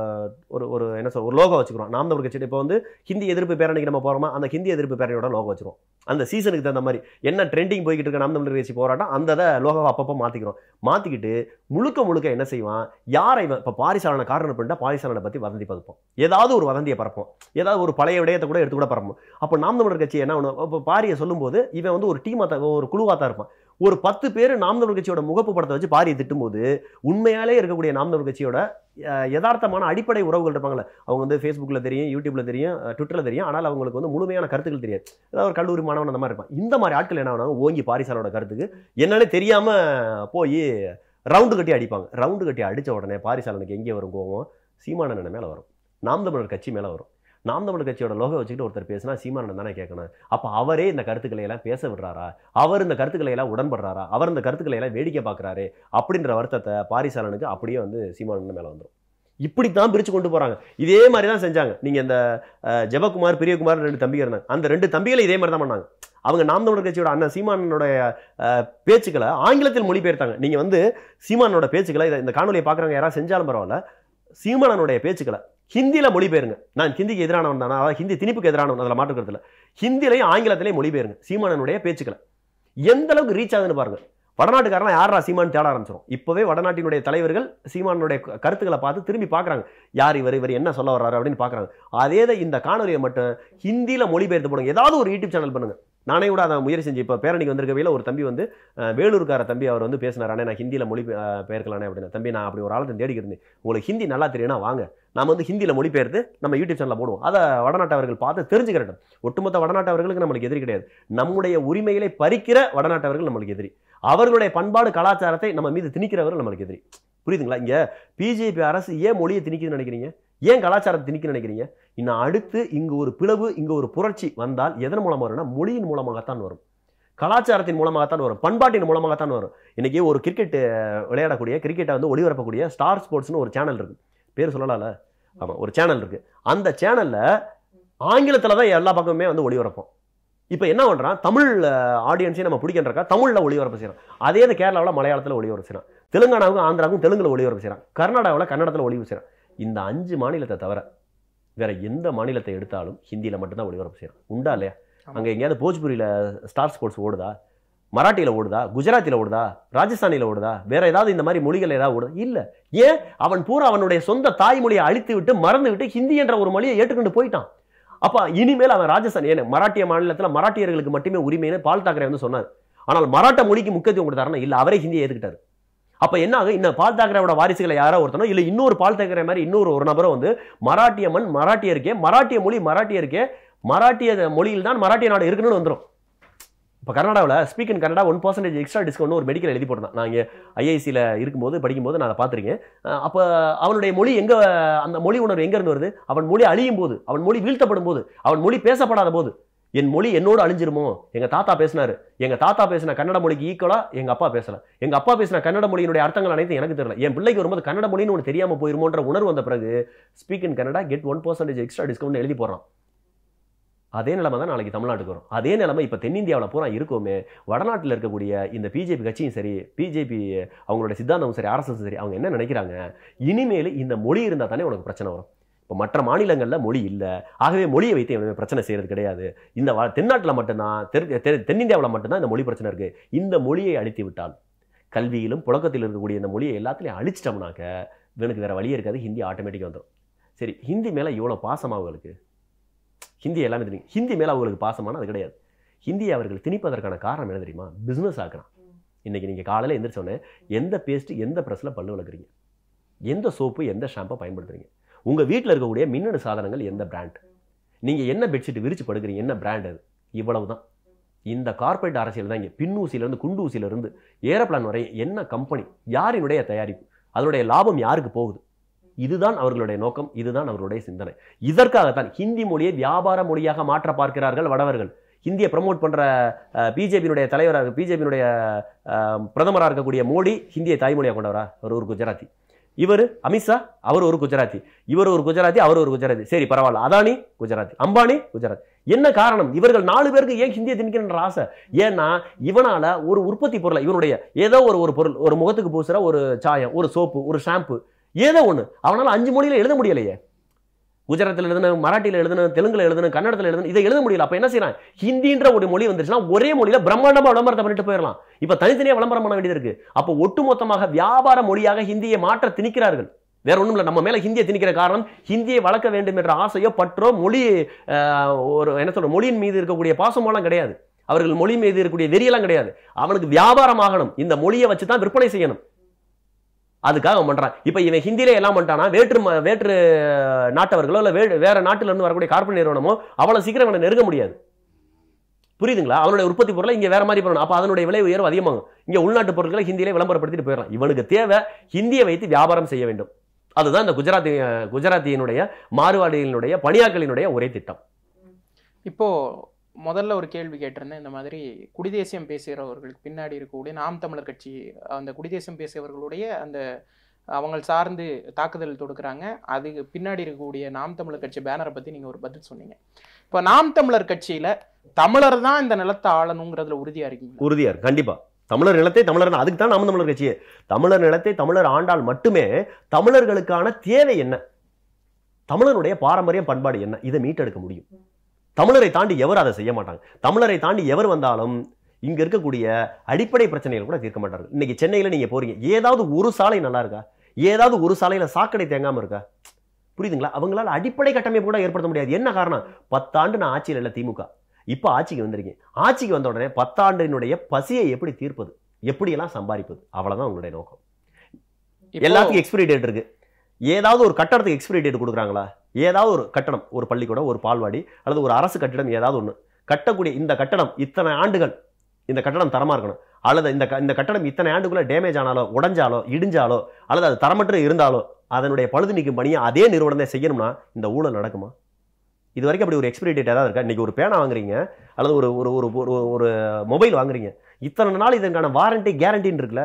ஒரு என்ன சொல்ற ஒரு லோகோ வச்சுக்கிறோம். நாம் தமிழர் கட்சி இப்போ வந்து ஹிந்தி எதிர்ப்பு பேரணிக்கு நம்ம போகிறோமா, அந்த ஹிந்தி எதிர்ப்பு பேரணியோட லோகோ வச்சுருவோம். அந்த சீசனுக்கு தகுந்த மாதிரி என்ன ட்ரெண்டிங் போய்கிட்டு இருக்க நாம் தமிழர் கட்சி போராட்டம், அந்த லோகோவை அப்பப்போ மாற்றிக்கிறோம். மாற்றிக்கிட்டு முழுக்க முழுக்க என்ன செய்வான், யாரை இப்போ பாரிசாலனை காரணம் பண்ணிட்டா பாரிசாலனை பற்றி வதந்தி பரப்போம், ஏதாவது ஒரு வதந்தியை பரப்போம், ஏதாவது ஒரு பழைய விடயத்தை கூட எடுத்து கூட பரப்போம். அப்போ நாம் தமிழர் கட்சி என்ன ஒன்று, இப்போ பாரியை சொல்லும்போது இவன் வந்து ஒரு டீமாக ஒரு குழுவாக தான் இருப்பான். ஒரு பத்து பேர் நாம் தமிழர் கட்சியோட முகப்பு படத்தை வச்சு பாரியை திட்டும்போது உண்மையாலே இருக்கக்கூடிய நாம் தமிழர் கட்சியோட யதார்த்தமான அடிப்படை உறவுகள் இருப்பாங்களே, அவங்க வந்து ஃபேஸ்புக்கில் தெரியும், யூடியூப்ல தெரியும், ட்விட்டரில் தெரியும், ஆனால் அவங்களுக்கு வந்து முழுமையான கருத்துக்கள் தெரியாது. ஏதாவது ஒரு கல்லூரி மாணவன் அந்த மாதிரி இருப்பான். இந்த மாதிரி ஆட்கள் என்ன ஆனாங்க, ஓங்கி பாரிசாலோட கருத்துக்கு என்னன்னு தெரியாம போய் ரவுண்டு கட்டி அடிப்பாங்க. ரவுண்டு கட்டி அடிச்ச உடனே பாரிசாலனுக்கு எங்கே வரும் கோவம், சீமானன் மேலே வரும், நாம் தமிழர் கட்சி மேலே வரும். நாம் தமிழர் கட்சியோட லோகோ வச்சுக்கிட்டு ஒருத்தர் பேசினா சீமானன் தானே கேட்கணும். அப்போ அவரே இந்த கருத்துக்களை எல்லாம் பேச விடுறாரா, அவர் இந்த கருத்துக்களை எல்லாம் உடன்படுறாரா, அவர் இந்த கருத்துக்களை எல்லாம் வேடிக்கை பார்க்குறாரு அப்படின்ற வருத்தத்தை பாரிசாலனுக்கு அப்படியே வந்து சீமானன் மேலே வந்துடும். இப்படித்தான் பிரிச்சு கொண்டு போறாங்க. இதே மாதிரி தான் செஞ்சாங்க. நீங்க இந்த ஜெபகுமார் பிரியகுமார் ரெண்டு தம்பிகள் இருந்தாங்க, அந்த ரெண்டு தம்பிகளை இதே மாதிரி தான் பண்ணாங்க. அவங்க நாம் தமிழர் கட்சியோட அண்ணன் சீமானனுடைய பேச்சுக்களை ஆங்கிலத்தில் மொழிபெயர்த்தாங்க. நீங்க வந்து சீமானோட பேச்சுக்களை இந்த காணொலியை பார்க்குறவங்க யாராவது செஞ்சாலும் பரவாயில்ல, சீமானனுடைய பேச்சுக்களை ஹிந்தியில மொழிபெயருங்க. நான் ஹிந்திக்கு எதிரானவன் தானே, அதாவது ஹிந்தி திணிப்புக்கு எதிரானவன், அதில் மாற்றுக்கிறதுல ஹிந்திலையும் ஆங்கிலத்திலையும் மொழிபெயருங்க சீமானனுடைய பேச்சுக்களை. எந்த அளவுக்கு ரீச் ஆகுதுன்னு பாருங்க. வடநாட்டுக்காரன் யாரா சீமான் தேட ஆரம்பிச்சிடும். இப்பவே வடநாட்டினுடைய தலைவர்கள் சீமானுடைய கருத்துக்களை பார்த்து திரும்பி பார்க்குறாங்க, யார் இவர், இவர் என்ன சொல்ல வர்றாரு அப்படின்னு பார்க்குறாங்க. அதே தான் இந்த காணொலியை மட்டும் ஹிந்தியில மொழிபெயர்த்து போடுங்க. ஏதாவது ஒரு யூடியூப் சேனல் பண்ணுங்க. நானே கூட அதை முயற்சி செஞ்சு இப்போ பேரணிக்கு வந்திருக்கவையில் ஒரு தம்பி வந்து வேலூருக்கார தம்பி, அவர் வந்து பேசினார், அண்ணே நான் ஹிந்தியில் மொழி பெயர்க்கலானே அப்படின்னு. தம்பி நான் அப்படி ஒரு ஆளத்தை தேடிக்கிட்டு இருந்தேன், உங்களுக்கு ஹிந்தி நல்லா தெரியும்னா வாங்க, நம்ம வந்து ஹிந்தியில் மொழிபெயர்த்து நம்ம யூடியூப் சேனலில் போடுவோம், அதை வடநாட்டவர்கள் பார்த்து தெரிஞ்சுக்கிறட்டும். ஒட்டுமொத்த வடநாட்டவர்களுக்கு நம்மளுக்கு எதிரி கிடையாது, நம்முடைய உரிமைகளை பறிக்கிற வடநாட்டவர்கள் நம்மளுக்கு எதிரி, அவர்களுடைய பண்பாடு கலாச்சாரத்தை நம்ம மீது திணிக்கிறவர்கள் நம்மளுக்கு எதிரி. புரியுதுங்களா? இங்க பிஜேபி அரசு ஏன் மொழியை திணிக்குதுன்னு நினைக்கிறீங்க, ஏன் கலாச்சாரத்தை திணிக்க நினைக்கிறீங்க? இன்னும் அடுத்து இங்கு ஒரு பிளவு, இங்கு ஒரு புரட்சி வந்தால் எதன் மூலமாக வரும்னா மொழியின் மூலமாகத்தான் வரும், கலாச்சாரத்தின் மூலமாகத்தான் வரும், பண்பாட்டின் மூலமாகத்தான் வரும். இன்னைக்கு ஒரு கிரிக்கெட் விளையாடக்கூடிய கிரிக்கெட்டை வந்து ஒளிபரப்பக்கூடிய ஸ்டார் ஸ்போர்ட்ஸ்னு ஒரு சேனல் இருக்கு, பேர் சொல்லலாம்ல, ஆமாம் ஒரு சேனல் இருக்கு. அந்த சேனல்ல ஆங்கிலத்தில் தான் எல்லா பக்கமுமே வந்து ஒளிபரப்போம். இப்போ என்ன பண்ணுறான், தமிழ் ஆடியன்ஸையும் நம்ம பிடிக்கின்றக்கா தமிழில் ஒளிபரப்பு செய்யறான். அதே இது கேரளாவில் மலையாளத்தில் ஒளிபரப்பு செய்யறான், தெலுங்கானாவுக்கும் ஆந்திராவுக்கும் தெலுங்குல ஒளிபரப்பு செய்யறான், கர்நாடகாவில் கன்னடத்தில் ஒளிபரப்பு செய்யறான். இந்த அஞ்சு மாநிலத்தை தவிர வேற எந்த மாநிலத்தை எடுத்தாலும் ஹிந்தியில் மட்டும்தான் ஒளிபரப்பு செய்யறான். உண்டா இல்லையா? அங்கே எங்கேயாவது போஜ்புரியில் ஸ்டார் ஸ்போர்ட்ஸ் ஓடுதா, மராட்டியில் ஓடுதா, குஜராத்தியில் ஓடுதா, ராஜஸ்தானியில் ஓடுதா, வேற ஏதாவது இந்த மாதிரி மொழிகள் ஏதாவது ஓடுதா? இல்லை. ஏன்? அவன் பூரா அவனுடைய சொந்த தாய்மொழியை அழித்து விட்டு மறந்து விட்டு ஹிந்தி என்ற ஒரு மொழியை ஏற்றுக்கொண்டு போயிட்டான். அப்ப இனிமேல் அவன் ராஜஸ்தான், ஏன் மராட்டிய மாநிலத்தில் மராட்டியர்களுக்கு மட்டுமே உரிமைன்னு பால் தாக்கரே வந்து சொன்னார். ஆனால் மராட்ட மொழிக்கு முக்கியத்துவம் கொடுத்தாருன்னா இல்லை, அவரே ஹிந்தியை ஏற்றுக்கிட்டாரு. அப்ப என்ன ஆகும்? இந்த பால் தாக்கரேவோட வாரிசுகளை யாரோ ஒருத்தனோ இல்ல இன்னொரு பால் தாக்கரே மாதிரி இன்னொரு ஒரு நபரோ வந்து மராட்டிய மண் மராட்டியருக்கே, மராட்டிய மொழி மராட்டியருக்கே, மராட்டிய மொழியில் தான் மராட்டிய நாடு இருக்குன்னு வந்துடும். இப்போ கர்நாடகாவில் speak in Kannada one percentage extra discount ஒரு மெடிக்கல் எழுதி போட்டான். நான் இங்கே ஐஐசியில் இருக்கும்போது படிக்கும்போது நான் அதை பார்த்துருக்கேன். அப்போ அவனுடைய மொழி எங்கே, அந்த மொழி உணர்வு எங்கேருந்து வருது? அவன் மொழி அழியும் போது, அவன் மொழி வீழ்த்தப்படும் போது, அவன் மொழி பேசப்படாத போது என் மொழி என்னோடு அழிஞ்சிருமோ? எங்கள் தாத்தா பேசினாரு, எங்கள் தாத்தா பேசின கன்னட மொழிக்கு ஈக்குவலாக எங்கள் அப்பா பேசலாம், எங்கள் அப்பா பேசின கன்னட மொழியினுடைய அர்த்தங்கள் அனைத்தும் எனக்கு தெரியல, என் பிள்ளைக்கு வரும்போது கன்னட மொழின்னு ஒன்று தெரியாமல் போயிருமோன்ற உணர்வு வந்த பிறகு speak in Kannada get one percentage extra discount எழுதி போடுறான். அதே நிலைமை தான் நாளைக்கு தமிழ்நாட்டுக்கு வரும். அதே நிலைமை இப்போ தென்னிந்தியாவில் பூரா இருக்குமே. வடநாட்டில் இருக்கக்கூடிய இந்த பிஜேபி கட்சியும் சரி, பிஜேபி அவங்களுடைய சித்தாந்தமும் சரி, ஆர்எஸ்எஸ் சரி, அவங்க என்ன நினைக்கிறாங்க? இனிமேல் இந்த மொழி இருந்தால் தானே உனக்கு பிரச்சனை வரும். இப்போ மற்ற மாநிலங்களில் மொழி இல்லை, ஆகவே மொழியை வைத்து எதுவுமே பிரச்சனை செய்யறது கிடையாது. இந்த தென்னாட்டில் மட்டும்தான், தென்னிந்தியாவில் மட்டும்தான் இந்த மொழி பிரச்சனை இருக்கு. இந்த மொழியை அழித்து விட்டால், கல்வியிலும் புழக்கத்தில் இருக்கக்கூடிய இந்த மொழியை எல்லாத்துலையும் அழிச்சிட்டோம்னாக்க இவனுக்கு வேற வழியே இருக்காது, ஹிந்தி ஆட்டோமேட்டிக்காக வந்துடும். சரி, ஹிந்தி மேலே இவ்வளோ பாசமாக அவங்களுக்கு, ஹிந்தி எல்லாமே தெரியும், ஹிந்தி மேலே அவங்களுக்கு பாசமான அது கிடையாது. ஹிந்தியை அவர்கள் திணிப்பதற்கான காரணம் என்ன தெரியுமா? பிஸ்னஸ் ஆக்குறான். இன்னைக்கு நீங்கள் காலையில் எந்திரிச்சோன்னே எந்த பேஸ்ட்டு எந்த ப்ரெஸ்ஸில் பல்லு வளர்க்குறீங்க, எந்த சோப்பு எந்த ஷாம்பை பயன்படுத்துறீங்க, உங்கள் வீட்டில் இருக்கக்கூடிய மின்னணு சாதனங்கள் எந்த பிராண்ட், நீங்கள் என்ன பெட்ஷீட் விரிச்சு படுக்கிறீங்க என்ன பிராண்ட், அது இவ்வளவு தான். இந்த கார்பரேட் அரசியல் தான் இங்கே பின்னூசியிலேருந்து குண்டூசியிலேருந்து ஏரோப்ளான் வரை என்ன கம்பெனி, யாரினுடைய தயாரிப்பு, அதனுடைய லாபம் யாருக்கு போகுது, இதுதான் அவர்களுடைய நோக்கம், இதுதான் அவர்களுடைய சிந்தனை. இதற்காகத்தான் ஹிந்தி மொழியை வியாபார மொழியாக மாற்ற பார்க்கிறார்கள் வடவர்கள். ஹிந்தியை ப்ரமோட் பண்ற பிஜேபியினுடைய தலைவராக, பிஜேபியினுடைய பிரதமராக இருக்கக்கூடிய மோடி ஹிந்தியை தாய்மொழியாக கொண்டவரா? அவர் ஒரு குஜராத்தி. இவர் அமித்ஷா, அவர் ஒரு குஜராத்தி. இவர் ஒரு குஜராத்தி, அவர் ஒரு குஜராத்தி. சரி பரவாயில்ல, அதானி குஜராத்தி, அம்பானி குஜராத்தி. என்ன காரணம்? இவர்கள் நாலு பேருக்கு ஏன் ஹிந்தியை திணிக்கின்ற ஆசை? ஏன்னா இவனால ஒரு உற்பத்தி பொருளை, இவனுடைய ஏதோ ஒரு ஒரு பொருள், ஒரு முகத்துக்கு பூசுற ஒரு சாயம், ஒரு சோப்பு, ஒரு ஷாம்பு, ஏதோ ஒண்ணு அவனால அஞ்சு மொழியில எழுத முடியலையே. குஜராத்தில் எழுதணும், மராட்டியில் எழுதணும், தெலுங்குல எழுதணும், கன்னடத்தில் எழுதணும், இதை எழுத முடியல. அப்ப என்ன செய்யறான்? ஹிந்தின்ற ஒரு மொழி வந்துருச்சுன்னா ஒரே மொழியில பிரம்மாண்டமா விளம்பரத்தை பண்ணிட்டு போயிடலாம். இப்ப தனித்தனியா விளம்பரம் பண்ண வேண்டியது இருக்கு. அப்ப ஒட்டுமொத்தமாக வியாபார மொழியாக ஹிந்தியை மாற்ற திணிக்கிறார்கள். வேற ஒண்ணும் இல்ல, நம்ம மேல ஹிந்தியை திணிக்கிற காரணம் ஹிந்தியை வளர்க்க வேண்டும் என்ற ஆசையோ பற்றோ மொழி ஒரு என்ன சொல்ற மொழியின் மீது இருக்கக்கூடிய பாசமெல்லாம் கிடையாது. அவர்கள் மொழி மீது இருக்கக்கூடிய வெறியெல்லாம் கிடையாது. அவனுக்கு வியாபாரம் ஆகணும், இந்த மொழியை வச்சுதான் விற்பனை செய்யணும், அதுக்காக பண்றான். இப்ப இவன் ஹிந்தியில எல்லாம் பண்ணிட்டானா வேற்று வேற்று நாட்டவர்களோ இல்ல வேற நாட்டுல இருந்து வரக்கூடிய கார்பரேட் நிறுவனமோ அவ்வளவு சீக்கிரம் அவனை நெருங்க முடியாது. புரியுதுங்களா? அவனுடைய உற்பத்தி பொருளை இங்க வேற மாதிரி பண்ணணும். அப்ப அதனுடைய விலை உயர்வு அதிகமாகும். இங்க உள்நாட்டு பொருட்களை ஹிந்தியிலே விளம்பரப்படுத்திட்டு போயிடலாம். இவனுக்கு தேவை ஹிந்தியை வைத்து வியாபாரம் செய்ய வேண்டும். அதுதான் இந்த குஜராத்தி குஜராத்தியினுடைய மார்வாடியினுடைய பணியாட்களினுடைய ஒரே திட்டம்.
இப்போ முதல்ல ஒரு கேள்வி கேட்டிருந்தேன். இந்த மாதிரி குடிதேசியம் பேசுகிறவர்களுக்கு பின்னாடி இருக்கக்கூடிய நாம் தமிழர் கட்சி, அந்த குடிதேசியம் பேசுகிறவர்களுடைய அந்த அவங்க சார்ந்து தாக்குதல் தொடுக்கிறாங்க, அதுக்கு பின்னாடி இருக்கக்கூடிய நாம் தமிழர் கட்சி பேனரை பற்றி நீங்கள் ஒரு பதில் சொன்னீங்க. இப்போ நாம் தமிழர் கட்சியில் தமிழர் தான் இந்த நிலத்தை ஆளணுங்கிறதுல உறுதியாக இருக்கீங்க?
உறுதியாக இருக்கு, கண்டிப்பாக. தமிழர் நிலத்தை தமிழர், அதுக்கு தான் நாம் தமிழர் கட்சியே. தமிழர் நிலத்தை தமிழர் ஆண்டால் மட்டுமே தமிழர்களுக்கான தேவை என்ன, தமிழருடைய பாரம்பரியம் பண்பாடு என்ன, இதை மீட்டெடுக்க முடியும். தமிழரை தாண்டி எவர் அதை செய்ய மாட்டாங்க. தமிழரை தாண்டி எவர் வந்தாலும் இங்க இருக்கக்கூடிய அடிப்படை பிரச்சனைகள் கூட தீர்க்க மாட்டார்கள். இன்னைக்கு சென்னையில நீங்க போறீங்க, ஏதாவது ஒரு சாலை நல்லா இருக்கா? ஏதாவது ஒரு சாலையில சாக்கடை தேங்காம இருக்கா? புரியுதுங்களா? அவங்களால அடிப்படை கட்டமைப்பு கூட ஏற்படுத்த முடியாது. என்ன காரணம்? பத்தாண்டு நான் ஆட்சியில் இல்லை திமுக, இப்ப ஆட்சிக்கு வந்திருக்கேன். ஆட்சிக்கு வந்த உடனே பத்தாண்டினுடைய பசியை எப்படி தீர்ப்பது, எப்படி எல்லாம் சம்பாதிப்பது, அவ்வளவுதான் உங்களுடைய நோக்கம். எல்லாத்துக்கும் எக்ஸ்பிரி டேட் இருக்கு. ஏதாவது ஒரு கட்டடத்துக்கு எக்ஸ்பிரி டேட் கொடுக்குறாங்களா? ஏதாவது ஒரு கட்டடம், ஒரு பள்ளிக்கூடம், ஒரு பால்வாடி அல்லது ஒரு அரசு கட்டிடம், ஏதாவது ஒன்று கட்டக்கூடிய இந்த கட்டடம் இத்தனை ஆண்டுகள் இந்த கட்டடம் தரமா இருக்கணும், அல்லது இந்த இந்த கட்டடம் இத்தனை ஆண்டுக்குள்ள டேமேஜ் ஆனாலோ உடஞ்சாலோ இடிஞ்சாலோ அல்லது அது தரமற்ற இருந்தாலோ அதனுடைய பழுது நீக்கும் பணியை அதே நிறுவனம் தான் செய்யணும்னா இந்த ஊழல் நடக்குமா? இது வரைக்கும் அப்படி ஒரு எக்ஸ்பிரி டேட் ஏதாவது இருக்கா? இன்னைக்கு ஒரு பேனா வாங்குறீங்க அல்லது ஒரு ஒரு ஒரு மொபைல் வாங்குறீங்க, இத்தனை நாள் இதற்கான வாரண்டி கேரண்டின்னு இருக்குல்ல,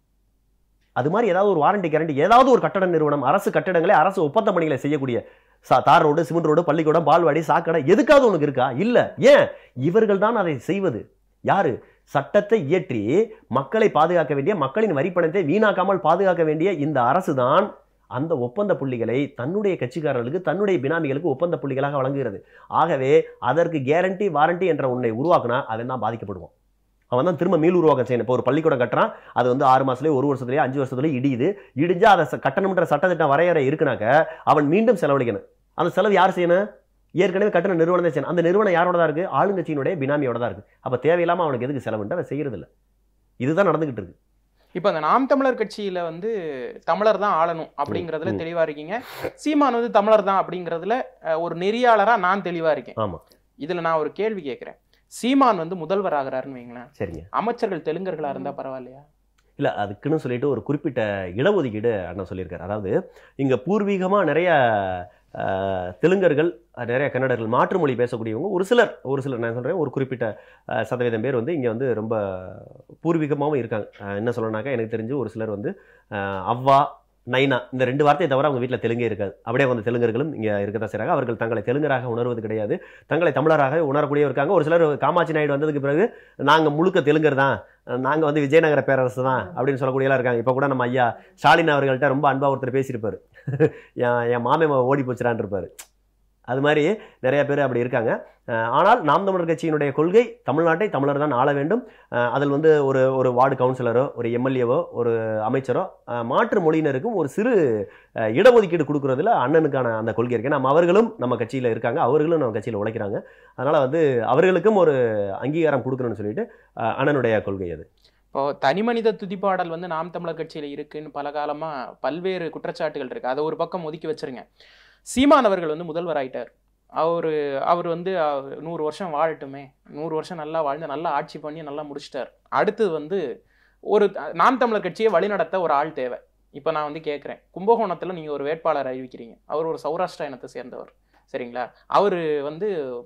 அது மாதிரி ஏதாவது ஒரு வாரண்டி கேரண்டி ஏதாவது ஒரு கட்டட நிறுவனம், அரசு கட்டடங்களே, அரசு ஒப்பந்த பணிகளை செய்யக்கூடிய தார் ரோடு, சிமெண்ட் ரோடு, பள்ளிக்கூடம், பால்வாடி, சாக்கடை எதுக்காவது உனக்கு இருக்கா? இல்ல. ஏன்? இவர்கள் தான் அதை செய்வது. யாரு? சட்டத்தை இயற்றி மக்களை பாதுகாக்க வேண்டிய, மக்களின் வரிப்பணத்தை வீணாக்காமல் பாதுகாக்க வேண்டிய இந்த அரசு தான் அந்த ஒப்பந்த புள்ளிகளை தன்னுடைய கட்சிக்காரர்களுக்கு, தன்னுடைய பினாமிகளுக்கு ஒப்பந்த புள்ளிகளாக வழங்குகிறது. ஆகவே அதற்கு கேரண்டி வாரண்டி என்ற ஒன்றை உருவாக்குனா அவன் தான் பாதிக்கப்படுவான். அவன் தான் திரும்ப மீள் உருவாக்கம் செய்யணும். இப்போ ஒரு பள்ளிக்கூடம் கட்டுறான், அது வந்து ஆறு மாசத்துலேயே ஒரு வருஷத்துலேயே அஞ்சு வருஷத்துலேயே இடியுது. இடிஞ்சா அதை கட்டணம்ன்ற சட்டத்திட்டம் வரையறை இருக்குனாக்க அவன் மீண்டும் செலவழிக்கணும். அந்த செலவு யார் செய்யணும்? ஏற்கனவே கட்டண நிறுவனம் தான் செய்யணும். அந்த நிறுவனம் யாரோட தான் இருக்கு? ஆளுங்கட்சியினுடைய பினாமியோட தான் இருக்கு. அப்போ தேவையில்லாமல் அவனுக்கு எதுக்கு செலவுன்ட்டு அதை செய்யறது இல்லை. இதுதான் நடந்துகிட்டு இருக்கு.
இப்போ அந்த நாம் தமிழர் கட்சியில வந்து தமிழர் தான் ஆளணும் அப்படிங்கிறதுல தெளிவா இருக்கீங்க. சீமான் வந்து தமிழர் தான் அப்படிங்கிறதுல ஒரு நெறியாளரா நான் தெளிவா இருக்கேன்.
ஆமா.
இதுல நான் ஒரு கேள்வி கேட்கிறேன். சீமான் வந்து முதல்வர் ஆகிறாருன்னு வைங்களேன்,
சரிங்க,
அமைச்சர்கள் தெலுங்கர்களா இருந்தா பரவாயில்லையா?
இல்லை, அதுக்குன்னு சொல்லிட்டு ஒரு குறிப்பிட்ட இடஒதுக்கீடு அண்ணன் சொல்லியிருக்காரு. அதாவது இங்கே பூர்வீகமாக நிறைய தெலுங்கர்கள், நிறைய கன்னடர்கள், மாற்று மொழி பேசக்கூடியவங்க ஒரு சிலர் ஒரு சிலர் நான் சொல்கிறேன் ஒரு குறிப்பிட்ட சதவீதம் பேர் வந்து இங்கே வந்து ரொம்ப பூர்வீகமாகவும் இருக்காங்க. என்ன சொல்லணும்னாக்கா, எனக்கு தெரிஞ்சு ஒரு சிலர் வந்து அவ்வா, நைனா இந்த ரெண்டு வார்த்தையை தவிர அவங்க வீட்டில் தெலுங்கே இருக்காது. அப்படியே வந்து தெலுங்கர்களும் இங்கே இருக்கதான் செய்கிறாங்க. அவர்கள் தங்களை தெலுங்கராக உணர்வது கிடையாது, தங்களை தமிழராக உணரக்கூடிய இருக்காங்க. ஒரு சிலர் காமாட்சி நாயுடு வந்ததுக்கு பிறகு நாங்கள் முழுக்க தெலுங்கர் தான், நாங்கள் வந்து விஜயநகர பேரரசு தான் அப்படின்னு சொல்லக்கூடியலாம் இருக்காங்க. இப்போ கூட நம்ம ஐயா ஸ்டாலின் அவர்கள்ட்ட ரொம்ப அன்பா ஒருத்தர் பேசியிருப்பார், என் என் மாமே ஓடி போச்சுறான் இருப்பார். அது மாதிரி நிறைய பேர் அப்படி இருக்காங்க. ஆனால் நாம் தமிழர் கட்சியினுடைய கொள்கை தமிழ்நாட்டை தமிழர் தான் ஆள வேண்டும். அதில் வந்து ஒரு ஒரு வார்டு கவுன்சிலரோ, ஒரு எம்எல்ஏவோ, ஒரு அமைச்சரோ மாற்று மொழியினருக்கும் ஒரு சிறு இடஒதுக்கீடு கொடுக்குறதுல அண்ணனுக்கான அந்த கொள்கை இருக்கு. நம்ம அவர்களும் நம்ம கட்சியில் இருக்காங்க, அவர்களும் நம்ம கட்சியில் உழைக்கிறாங்க. அதனால் வந்து அவர்களுக்கும் ஒரு அங்கீகாரம் கொடுக்கணும்னு சொல்லிட்டு அண்ணனுடைய கொள்கை அது.
இப்போ தனிமனித துதிப்பாடல் வந்து நாம் தமிழர் கட்சியில் இருக்குன்னு பல காலமா பல்வேறு குற்றச்சாட்டுகள் இருக்கு. அதை ஒரு பக்கம் ஒதுக்கி வச்சிருங்க. சீமான் அவர்கள் வந்து முதல்வர் ஆயிட்டார். அவரு அவர் வந்து நூறு வருஷம் வாழட்டுமே, நூறு வருஷம் நல்லா வாழ்ந்து நல்லா ஆட்சி பண்ணி நல்லா முடிச்சிட்டார். அடுத்தது வந்து ஒரு நாம் தமிழர் கட்சியை வழிநடத்த ஒரு ஆள் தேவை. இப்போ நான் வந்து கேட்குறேன், கும்பகோணத்தில் நீங்கள் ஒரு வேட்பாளர் அறிவிக்கிறீங்க, அவர் ஒரு சௌராஷ்டிரா இனத்தை சேர்ந்தவர், சரிங்களா? அவர் வந்து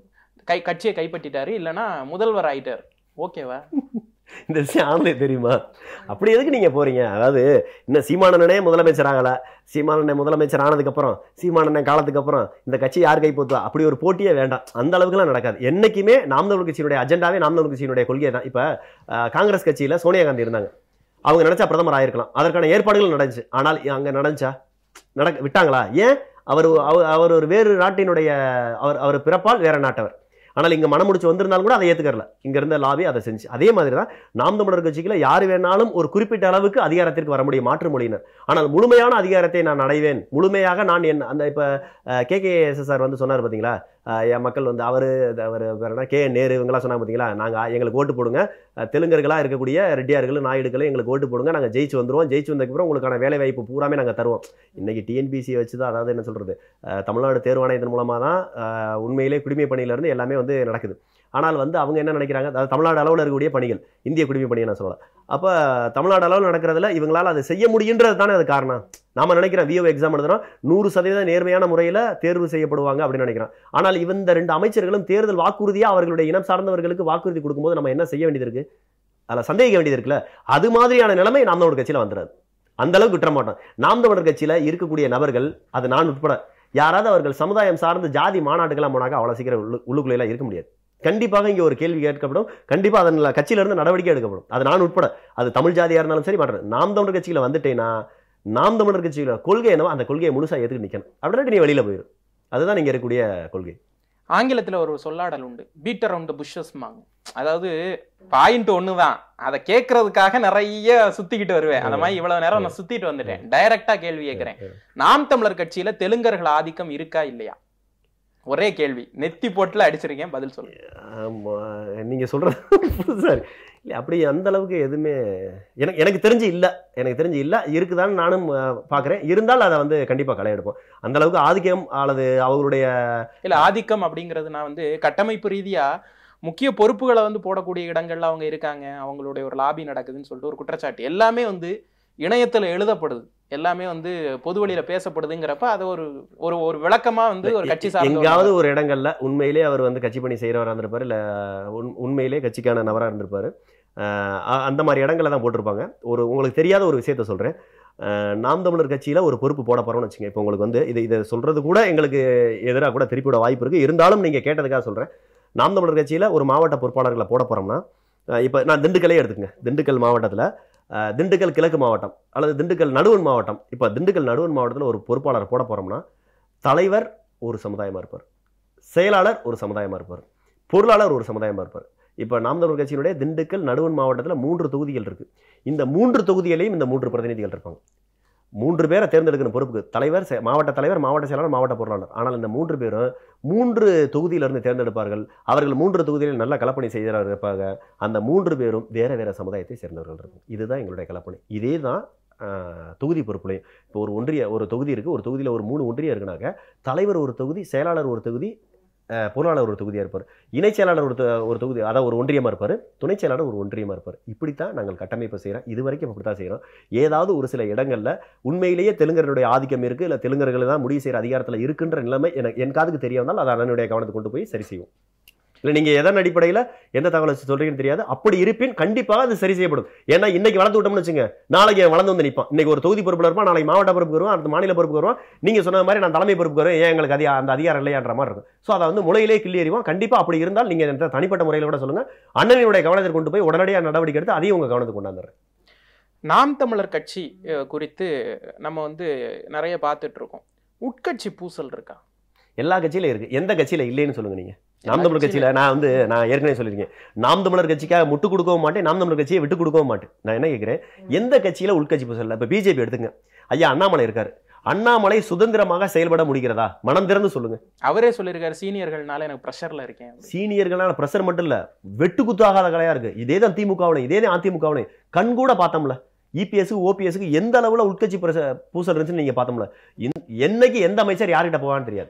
கை கட்சியை கைப்பற்றிட்டாரு, இல்லைன்னா முதல்வர் ஆயிட்டார், ஓகேவா?
இந்த விஷயம் ஆனதே தெரியுமா? அப்படி எதுக்கு நீங்க போறீங்க? அதாவது இன்னும் சீமானனே முதலமைச்சர் ஆகல, சீமானனை முதலமைச்சர் ஆனதுக்கு அப்புறம், சீமானனை காலத்துக்கு அப்புறம் இந்த கட்சி யார் கைப்பற்றுவா, அப்படி ஒரு போட்டியே வேண்டாம். அந்த அளவுக்குலாம் நடக்காது. என்னைக்குமே நாம் தமிழர் கட்சியினுடைய அஜெண்டாவே நாம் தமிழர் கட்சியினுடைய கொள்கை தான். இப்ப காங்கிரஸ் கட்சியில சோனியா காந்தி இருந்தாங்க, அவங்க நினைச்சா பிரதமர் ஆயிருக்கலாம், அதற்கான ஏற்பாடுகள் நடந்துச்சு. ஆனால் அங்க நடந்துச்சா? நடக்க விட்டாங்களா? ஏன்? அவர் அவர் ஒரு வேறு நாட்டினுடைய அவர் அவர் பிறப்பால் வேற நாட்டவர். ஆனால் இங்கே மனம் முடிச்சு வந்திருந்தாலும் கூட அதை ஏற்றுக்கறல, இங்கே இருந்த லாபி அதை செஞ்சு. அதே மாதிரி தான் நாம் தமிழர் கட்சிக்குள்ள யார் வேணாலும் ஒரு குறிப்பிட்ட அளவுக்கு அதிகாரத்திற்கு வர முடியும் மாற்று மொழியினர். ஆனால் முழுமையான அதிகாரத்தை நான் அடைவேன், முழுமையாக நான் என் அந்த இப்போ K K S S R வந்து சொன்னார் பார்த்தீங்களா, என் மக்கள் வந்து அவர் அவர் வேற என்ன கே நேரு இவங்கெல்லாம் சொன்னாங்க பார்த்தீங்களா, நாங்கள் எங்களுக்கு ஓட்டு போடுங்க, தெலுங்கர்களாக இருக்கக்கூடிய ரெட்டியார்கள் நாயுடுகளும் எங்களுக்கு ஓட்டு போடுங்க, நாங்கள் ஜெயிச்சு வந்துடுவோம், ஜெயிச்சு வந்ததுக்கப்புறம் உங்களுக்கான வேலை வாய்ப்பு பூராமே நாங்கள் தருவோம். இன்னைக்கு டிஎன்பிசியை வச்சு தான், அதாவது என்ன சொல்றது, தமிழ்நாடு தேர்வாணையத்தின் மூலமாக தான் உண்மையிலே குடிமை பணியிலிருந்து எல்லாமே வந்து நடக்குது. ஆனால் வந்து அவங்க என்ன நினைக்கிறாங்க, அதாவது தமிழ்நாடு அளவில் இருக்கக்கூடிய பணிகள், இந்திய குடிமை பணியை நான் சொல்லலாம். அப்போ தமிழ்நாடு அளவில் நடக்கிறதுல இவங்களால அதை செய்ய முடியுன்றது தானே அது காரணம். நாம நினைக்கிறோம் விஓ எக்ஸாம் எழுதுனா நூறு சதவீதம் நேர்மையான முறையில் தேர்வு செய்யப்படுவாங்க அப்படின்னு நினைக்கிறோம். ஆனால் இந்த ரெண்டு அமைச்சர்களும் தேர்தல் வாக்குறுதியா அவர்களுடைய இனம் சார்ந்தவர்களுக்கு வாக்குறுதி கொடுக்கும்போது நம்ம என்ன செய்ய வேண்டியது இருக்கு, அதில் சந்தேகிக்க வேண்டியது இருக்குல்ல. அது மாதிரியான நிலைமை நாம் தமிழர் கட்சியில் வந்துடாது, அந்த அளவுக்கு விட்டுற மாட்டோம். நாம் தமிழர் கட்சியில் இருக்கக்கூடிய நபர்கள், அது நான் உட்பட, யாராவது அவர்கள் சமுதாயம் சார்ந்து ஜாதி மாநாட்டுக்கெல்லாம் போனாக்க அவ்வளோ சீக்கிரம் உள்ளுக்குள்ள எல்லாம் இருக்க முடியாது. கண்டிப்பாக இங்கே ஒரு கேள்வி கேட்கப்படும், கண்டிப்பாக அதன் கட்சியிலிருந்து நடவடிக்கை எடுக்கப்படும், அது நான் உட்பட. அது தமிழ் ஜாதியாக இருந்தாலும் சரி மாட்டேன். நாம் தமிழர் கட்சியில் வந்துட்டேன்னா நாம் தமிழர் கட்சியில் கொள்கை என்னவோ அந்த கொள்கையை முழுசாக ஏற்றுக்கு நிற்கணும், அப்படின்னா நீ வெளியில் போயிடும். அதுதான் நீங்கள் இருக்கக்கூடிய கொள்கை.
ஆங்கிலத்தில் ஒரு சொல்லாடல் உண்டு, பீட் அரவுண்ட் தி புஷஸ்மாங்க. அதாவது பாயிண்ட் ஒன்று தான், அதை கேட்கறதுக்காக நிறைய சுத்திக்கிட்டு வருவேன். அந்த மாதிரி இவ்வளவு நேரம் நான் சுத்திட்டு வந்துட்டேன். டைரக்டா கேள்வி கேட்கிறேன், நாம் தமிழர் கட்சியில தெலுங்கர்கள் ஆதிக்கம் இருக்கா இல்லையா? ஒரே கேள்வி, நெத்தி போட்டுல அடிச்சிருக்கேன், பதில் சொல்லுங்க.
ஆமா, நீங்க சொல்றது சார் இல்லை, அப்படி அந்த அளவுக்கு எதுவுமே எனக்கு எனக்கு தெரிஞ்சு இல்லை, எனக்கு தெரிஞ்சு இல்லை. இருக்குதான்னு நானும் பார்க்குறேன். இருந்தால் அதை வந்து கண்டிப்பாக களை எடுப்போம். அந்த அளவுக்கு ஆதிக்கம் அல்லது அவங்களுடைய
இல்லை ஆதிக்கம் அப்படிங்கிறது, நான் வந்து கட்டமைப்பு ரீதியா முக்கிய பொறுப்புகளை வந்து போடக்கூடிய இடங்கள்ல அவங்க இருக்காங்க, அவங்களுடைய ஒரு லாபி நடக்குதுன்னு சொல்லிட்டு ஒரு குற்றச்சாட்டு எல்லாமே வந்து இணையத்துல எழுதப்படுது, எல்லாமே வந்து பொது வழியில பேசப்படுதுங்கிறப்ப அது ஒரு ஒரு ஒரு விளக்கமா வந்து ஒரு கட்சி சார்ந்த
எங்காவது ஒரு இடங்கள்ல உண்மையிலே அவர் வந்து கட்சி பணி செய்யறவராக இருந்திருப்பாரு, இல்ல உண்மையிலே கட்சிக்கான நபராக இருந்திருப்பாரு. அந்த மாதிரி இடங்கள்ல தான் போட்டிருப்பாங்க. ஒரு உங்களுக்கு தெரியாத ஒரு விஷயத்த சொல்றேன். நாம் தமிழர் கட்சியில ஒரு பொறுப்பு போட போறோம்னு வச்சுங்க. இப்போ உங்களுக்கு வந்து இது இதை சொல்றது கூட எங்களுக்கு எதிராக கூட திருப்பிவிட வாய்ப்பு இருக்கு. இருந்தாலும் நீங்க கேட்டதுக்காக சொல்றேன். நாம் தமிழர் கட்சியில ஒரு மாவட்ட பொறுப்பாளர்களை போட போறோம்னா, இப்போ நான் திண்டுக்கல்லே எடுத்துக்கங்க. திண்டுக்கல் மாவட்டத்தில் திண்டுக்கல் கிழக்கு மாவட்டம் அல்லது திண்டுக்கல் நடுவன் மாவட்டம், இப்போ திண்டுக்கல் நடுவன் மாவட்டத்தில் ஒரு பொறுப்பாளர் போட போறோம்னா, தலைவர் ஒரு சமுதாயமா இருப்பார், செயலாளர் ஒரு சமுதாயமா இருப்பார், பொருளாளர் ஒரு சமுதாயமா இருப்பார். இப்போ நாம் தமிழர் கட்சியினுடைய திண்டுக்கல் நடுவன் மாவட்டத்தில் மூன்று தொகுதிகள் இருக்கு. இந்த மூன்று தொகுதிகளையும் இந்த மூன்று பிரதிநிதிகள் இருப்பாங்க. மூன்று பேரை தேர்ந்தெடுக்கிற பொறுப்புக்கு தலைவர், மாவட்ட தலைவர், மாவட்ட செயலாளர், மாவட்ட பொருளாளர். ஆனால் இந்த மூன்று பேரும் மூன்று தொகுதியிலிருந்து தேர்ந்தெடுப்பார்கள். அவர்கள் மூன்று தொகுதியில் நல்ல கலப்பணி செய்கிறார்கள் இருப்பாங்க. அந்த மூன்று பேரும் வேற வேற சமுதாயத்தை சேர்ந்தவர்கள் இருக்கும். இதுதான் எங்களுடைய கலப்பணி. இதே தான் தொகுதி பொறுப்புலையும். இப்போ ஒரு ஒன்றிய ஒரு தொகுதி இருக்குது, ஒரு தொகுதியில் ஒரு மூணு ஒன்றியம் இருக்குனாக்க தலைவர் ஒரு தொகுதி, செயலாளர் ஒரு தொகுதி, பொருளாளர் ஒரு தொகுதியாக இருப்பார், இணை செயலாளர் ஒரு ஒரு தொகுதி, அதாவது ஒரு ஒன்றியமாக இருப்பார், துணை செயலாளர் ஒரு ஒன்றியமாக இருப்பார். இப்படித்தான் நாங்கள் கட்டமைப்பு செய்கிறோம். இது வரைக்கும் அப்படி தான் செய்கிறோம். ஏதாவது ஒரு சில இடங்களில் உண்மையிலேயே தெலுங்கர்களுடைய ஆதிக்கம் இருக்குது, இல்லை தெலுங்கர்கள் தான் முடிவு செய்கிற அதிகாரத்தில் இருக்குன்ற நிலைமை எனக்கு என் காதுக்கு தெரிய வந்தால் அதை அண்ணனுடைய கவனத்தை கொண்டு போய் சரி செய்வோம். இல்லை நீங்கள் எதன் அடிப்படையில் எந்த தகவலை சொல்கிறீங்கன்னு தெரியாது. அப்படி இருப்பின் கண்டிப்பாக அது சரி செய்யப்படும். ஏன்னா இன்னைக்கு வளர்த்து விட்டோம்னு வச்சுங்க, நாளைக்கு வளர்ந்து வந்து நிற்பான். இன்னைக்கு ஒரு தொகுதி பொறுப்பில் இருப்பான், நாளைக்கு மாவட்ட பொறுப்பு வருவான், அடுத்த மாநில பொறுப்பு வருவான். நீங்கள் சொன்ன மாதிரி நான் தலைமை பொறுப்பு வருவேன், ஏன் எங்களுக்கு அதிக அந்த அதிகாரம் இல்லையான்ற மாதிரி இருக்கும். ஸோ அதை வந்து முளையிலே கிள்ளி எறிவோம். கண்டிப்பாக அப்படி இருந்தால் நீங்கள் தனிப்பட்ட முறையில் கூட சொல்லுங்கள், அண்ணனுடைய கவனத்தை கொண்டு போய் உடனடியாக நடவடிக்கை எடுத்து அதையும் உங்கள் கவனத்துக்கு கொண்டாந்துடுறேன்.
நாம் தமிழர் கட்சி குறித்து நம்ம வந்து நிறைய பார்த்துட்டு இருக்கோம். உட்கட்சி பூசல் இருக்கா? எல்லா
கட்சியிலும் இருக்கு. எந்த கட்சியில இல்லைன்னு சொல்லுங்க. நீங்க நாம் தமிழர் கட்சியில நான் வந்து நான் ஏற்கனவே சொல்லியிருக்கேன், நாம் தமிழர் கட்சிக்காக முட்டு கொடுக்கவும் மாட்டேன், நாம் தமிழர் கட்சியை விட்டு கொடுக்கவும் மாட்டேன். நான் என்ன கேட்கிறேன், எந்த கட்சியில உள்கட்சி பூசல்? இப்ப பிஜேபி எடுத்துங்க, ஐயா அண்ணாமலை இருக்காரு, அண்ணாமலை சுதந்திரமாக செயல்பட முடிகிறதா? மனம் திறந்து சொல்லுங்க.
அவரே சொல்லியிருக்காரு, சீனியர்கள்னால எனக்கு பிரஷர்ல இருக்கேன்.
சீனியர்களால பிரஷர் மட்டும் இல்ல, வெட்டு குத்தாகாத கலையா இருக்கு. இதேதான் திமுகவுலையும், இதேதான் அதிமுகவுலையும் கண் கூட பார்த்தோம்ல. இபிஎஸ்க்கு ஓபிஎஸ்க்கு எந்த அளவுல உட்கட்சி பூசல் இருந்துச்சுன்னு நீங்க பார்த்தோம்ல. என்னைக்கு எந்த அமைச்சர் யார்கிட்ட போவான்னு தெரியாது.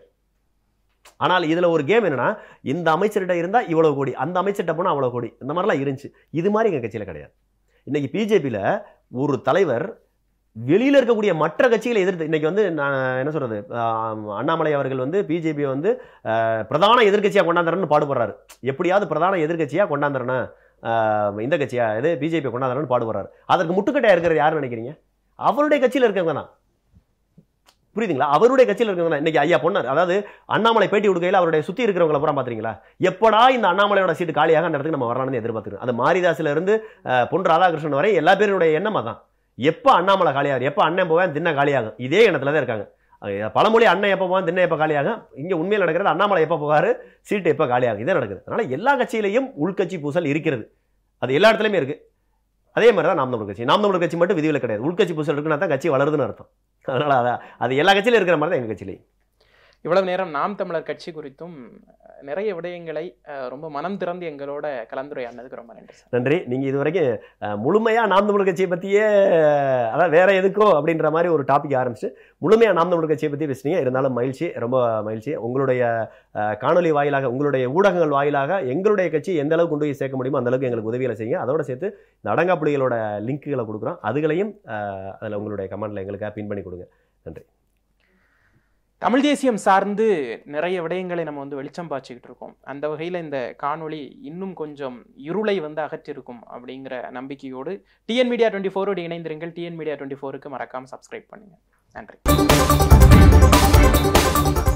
ஆனால் இதுல ஒரு கேம் என்னன்னா, இந்த அமைச்சர்கிட்ட இருந்தா இவ்வளவு கோடி, அந்த அமைச்சர்கிட்ட போனா அவ்வளவு கோடி, இந்த மாதிரிலாம் இருந்துச்சு. இது மாதிரி எங்க கட்சியில கிடையாது. இன்னைக்கு பிஜேபியில ஒரு தலைவர் வெளியில இருக்கக்கூடிய மற்ற கட்சிகளை எதிர்த்து, இன்னைக்கு வந்து நான் என்ன சொல்றது, அண்ணாமலை அவர்கள் வந்து பிஜேபியை வந்து பிரதான எதிர்கட்சியா கொண்டாந்துறன்னு பாடுபடுறாரு. எப்படியாவது பிரதான எதிர்கட்சியா கொண்டாந்துறேன், இந்த கட்சியா இது பிஜேபி கொண்டாந்துறன்னு பாடுபடுறாரு. அதற்கு முட்டுக்கட்டையா இருக்கிறது யாருன்னு நினைக்கிறீங்க? அவருடைய கட்சியில இருக்கிறவங்க தான். புரியுதுங்களா? அவருடைய கட்சியில் இருக்கிறவங்க இன்னைக்கு ஐயா பொன்னார், அதாவது அண்ணாமலை பேட்டி கொடுக்கையில் அவருடைய சுத்தி இருக்கிறவங்களை பூரா பாத்தீங்களா, எப்படா இந்த அண்ணாமலையோட சீட்டு காலியாக அந்த இடத்துக்கு நம்ம வரலாம்னு எதிர்பார்த்துருக்கோம். அது மாரிதாஸ்ல இருந்து பொன் ராதாகிருஷ்ணன் வரை எல்லா பேருடைய எண்ணம் அதான். எப்ப அண்ணாமலை காலியாகும், எப்ப அண்ணன் போவேன் தின்ன காலியாகும், இதே எண்ணத்துல தான் இருக்காங்க. பழமொழி அண்ணன் எப்ப போவான் தின்ன எப்ப காலியாகும். இங்க உண்மையில் நடக்கிறது அண்ணாமலை எப்ப போவாரு, சீட்டு எப்ப காலியாகும், இதே நடக்குது. அதனால எல்லா கட்சியிலையும் உள்கட்சி பூசல் இருக்கிறது. அது எல்லா இடத்துலயுமே இருக்கு. அதே மாதிரி தான் நாம் தமிழர் கட்சி. நாம் தமிழர் கட்சி மட்டும் விதிவில் கிடையாது. உள்கட்சி பூசல் இருக்குன்னா தான் கட்சி வளருதுன்னு அர்த்தம். அதனால அதான் அது எல்லா கட்சியிலும் இருக்கிற மாதிரி தான் எங்க கட்சியிலையும்.
இவ்வளவு நேரம் நாம் தமிழர் கட்சி குறித்தும் நிறைய விடயங்களை ரொம்ப மனம் திறந்து எங்களோட கலந்துரையாடினதுக்கு ரொம்ப நன்றி சார்.
நன்றி. நீங்க இது வரைக்கும் முழுமையா நாம் தமிழர் கட்சியை பத்தியே, அதான் வேற எதுக்கோ அப்படின்ற மாதிரி ஒரு டாபிக் ஆரம்பிச்சு முழுமையா நாம் தமிழர் கட்சியை பத்தி பேசுனீங்க. இருந்தாலும் மகிழ்ச்சி, ரொம்ப மகிழ்ச்சி. உங்களுடைய காணொலி வாயிலாக, உங்களுடைய ஊடகங்கள் வாயிலாக எங்களுடைய கட்சி எந்த அளவுக்கு கொண்டு போய் சேர்க்க முடியுமோ அந்த அளவுக்கு எங்களுக்கு உதவிகளை செய்யுங்க. அதோட சேர்த்து இந்த அடங்காப்புலிகளோட லிங்க்குகளை கொடுக்குறோம், அதுகளையும் அதில் உங்களுடைய கமெண்ட்ல எங்களுக்காக பின் பண்ணி கொடுங்க. நன்றி.
தமிழ் தேசியம் சார்ந்து நிறைய விடயங்களை நம்ம வந்து வெளிச்சம் பாய்ச்சிக்கிட்டு இருக்கோம். அந்த வகையில் இந்த காணொளி இன்னும் கொஞ்சம் இருளை வந்து அகற்றிருக்கும் அப்படிங்கிற நம்பிக்கையோடு டிஎன் மீடியா டுவெண்ட்டி ஃபோரோடு இணைந்திருங்கள். டிஎன் மீடியா டுவெண்ட்டி ஃபோருக்கு மறக்காமல் சப்ஸ்கிரைப் பண்ணுங்க. நன்றி.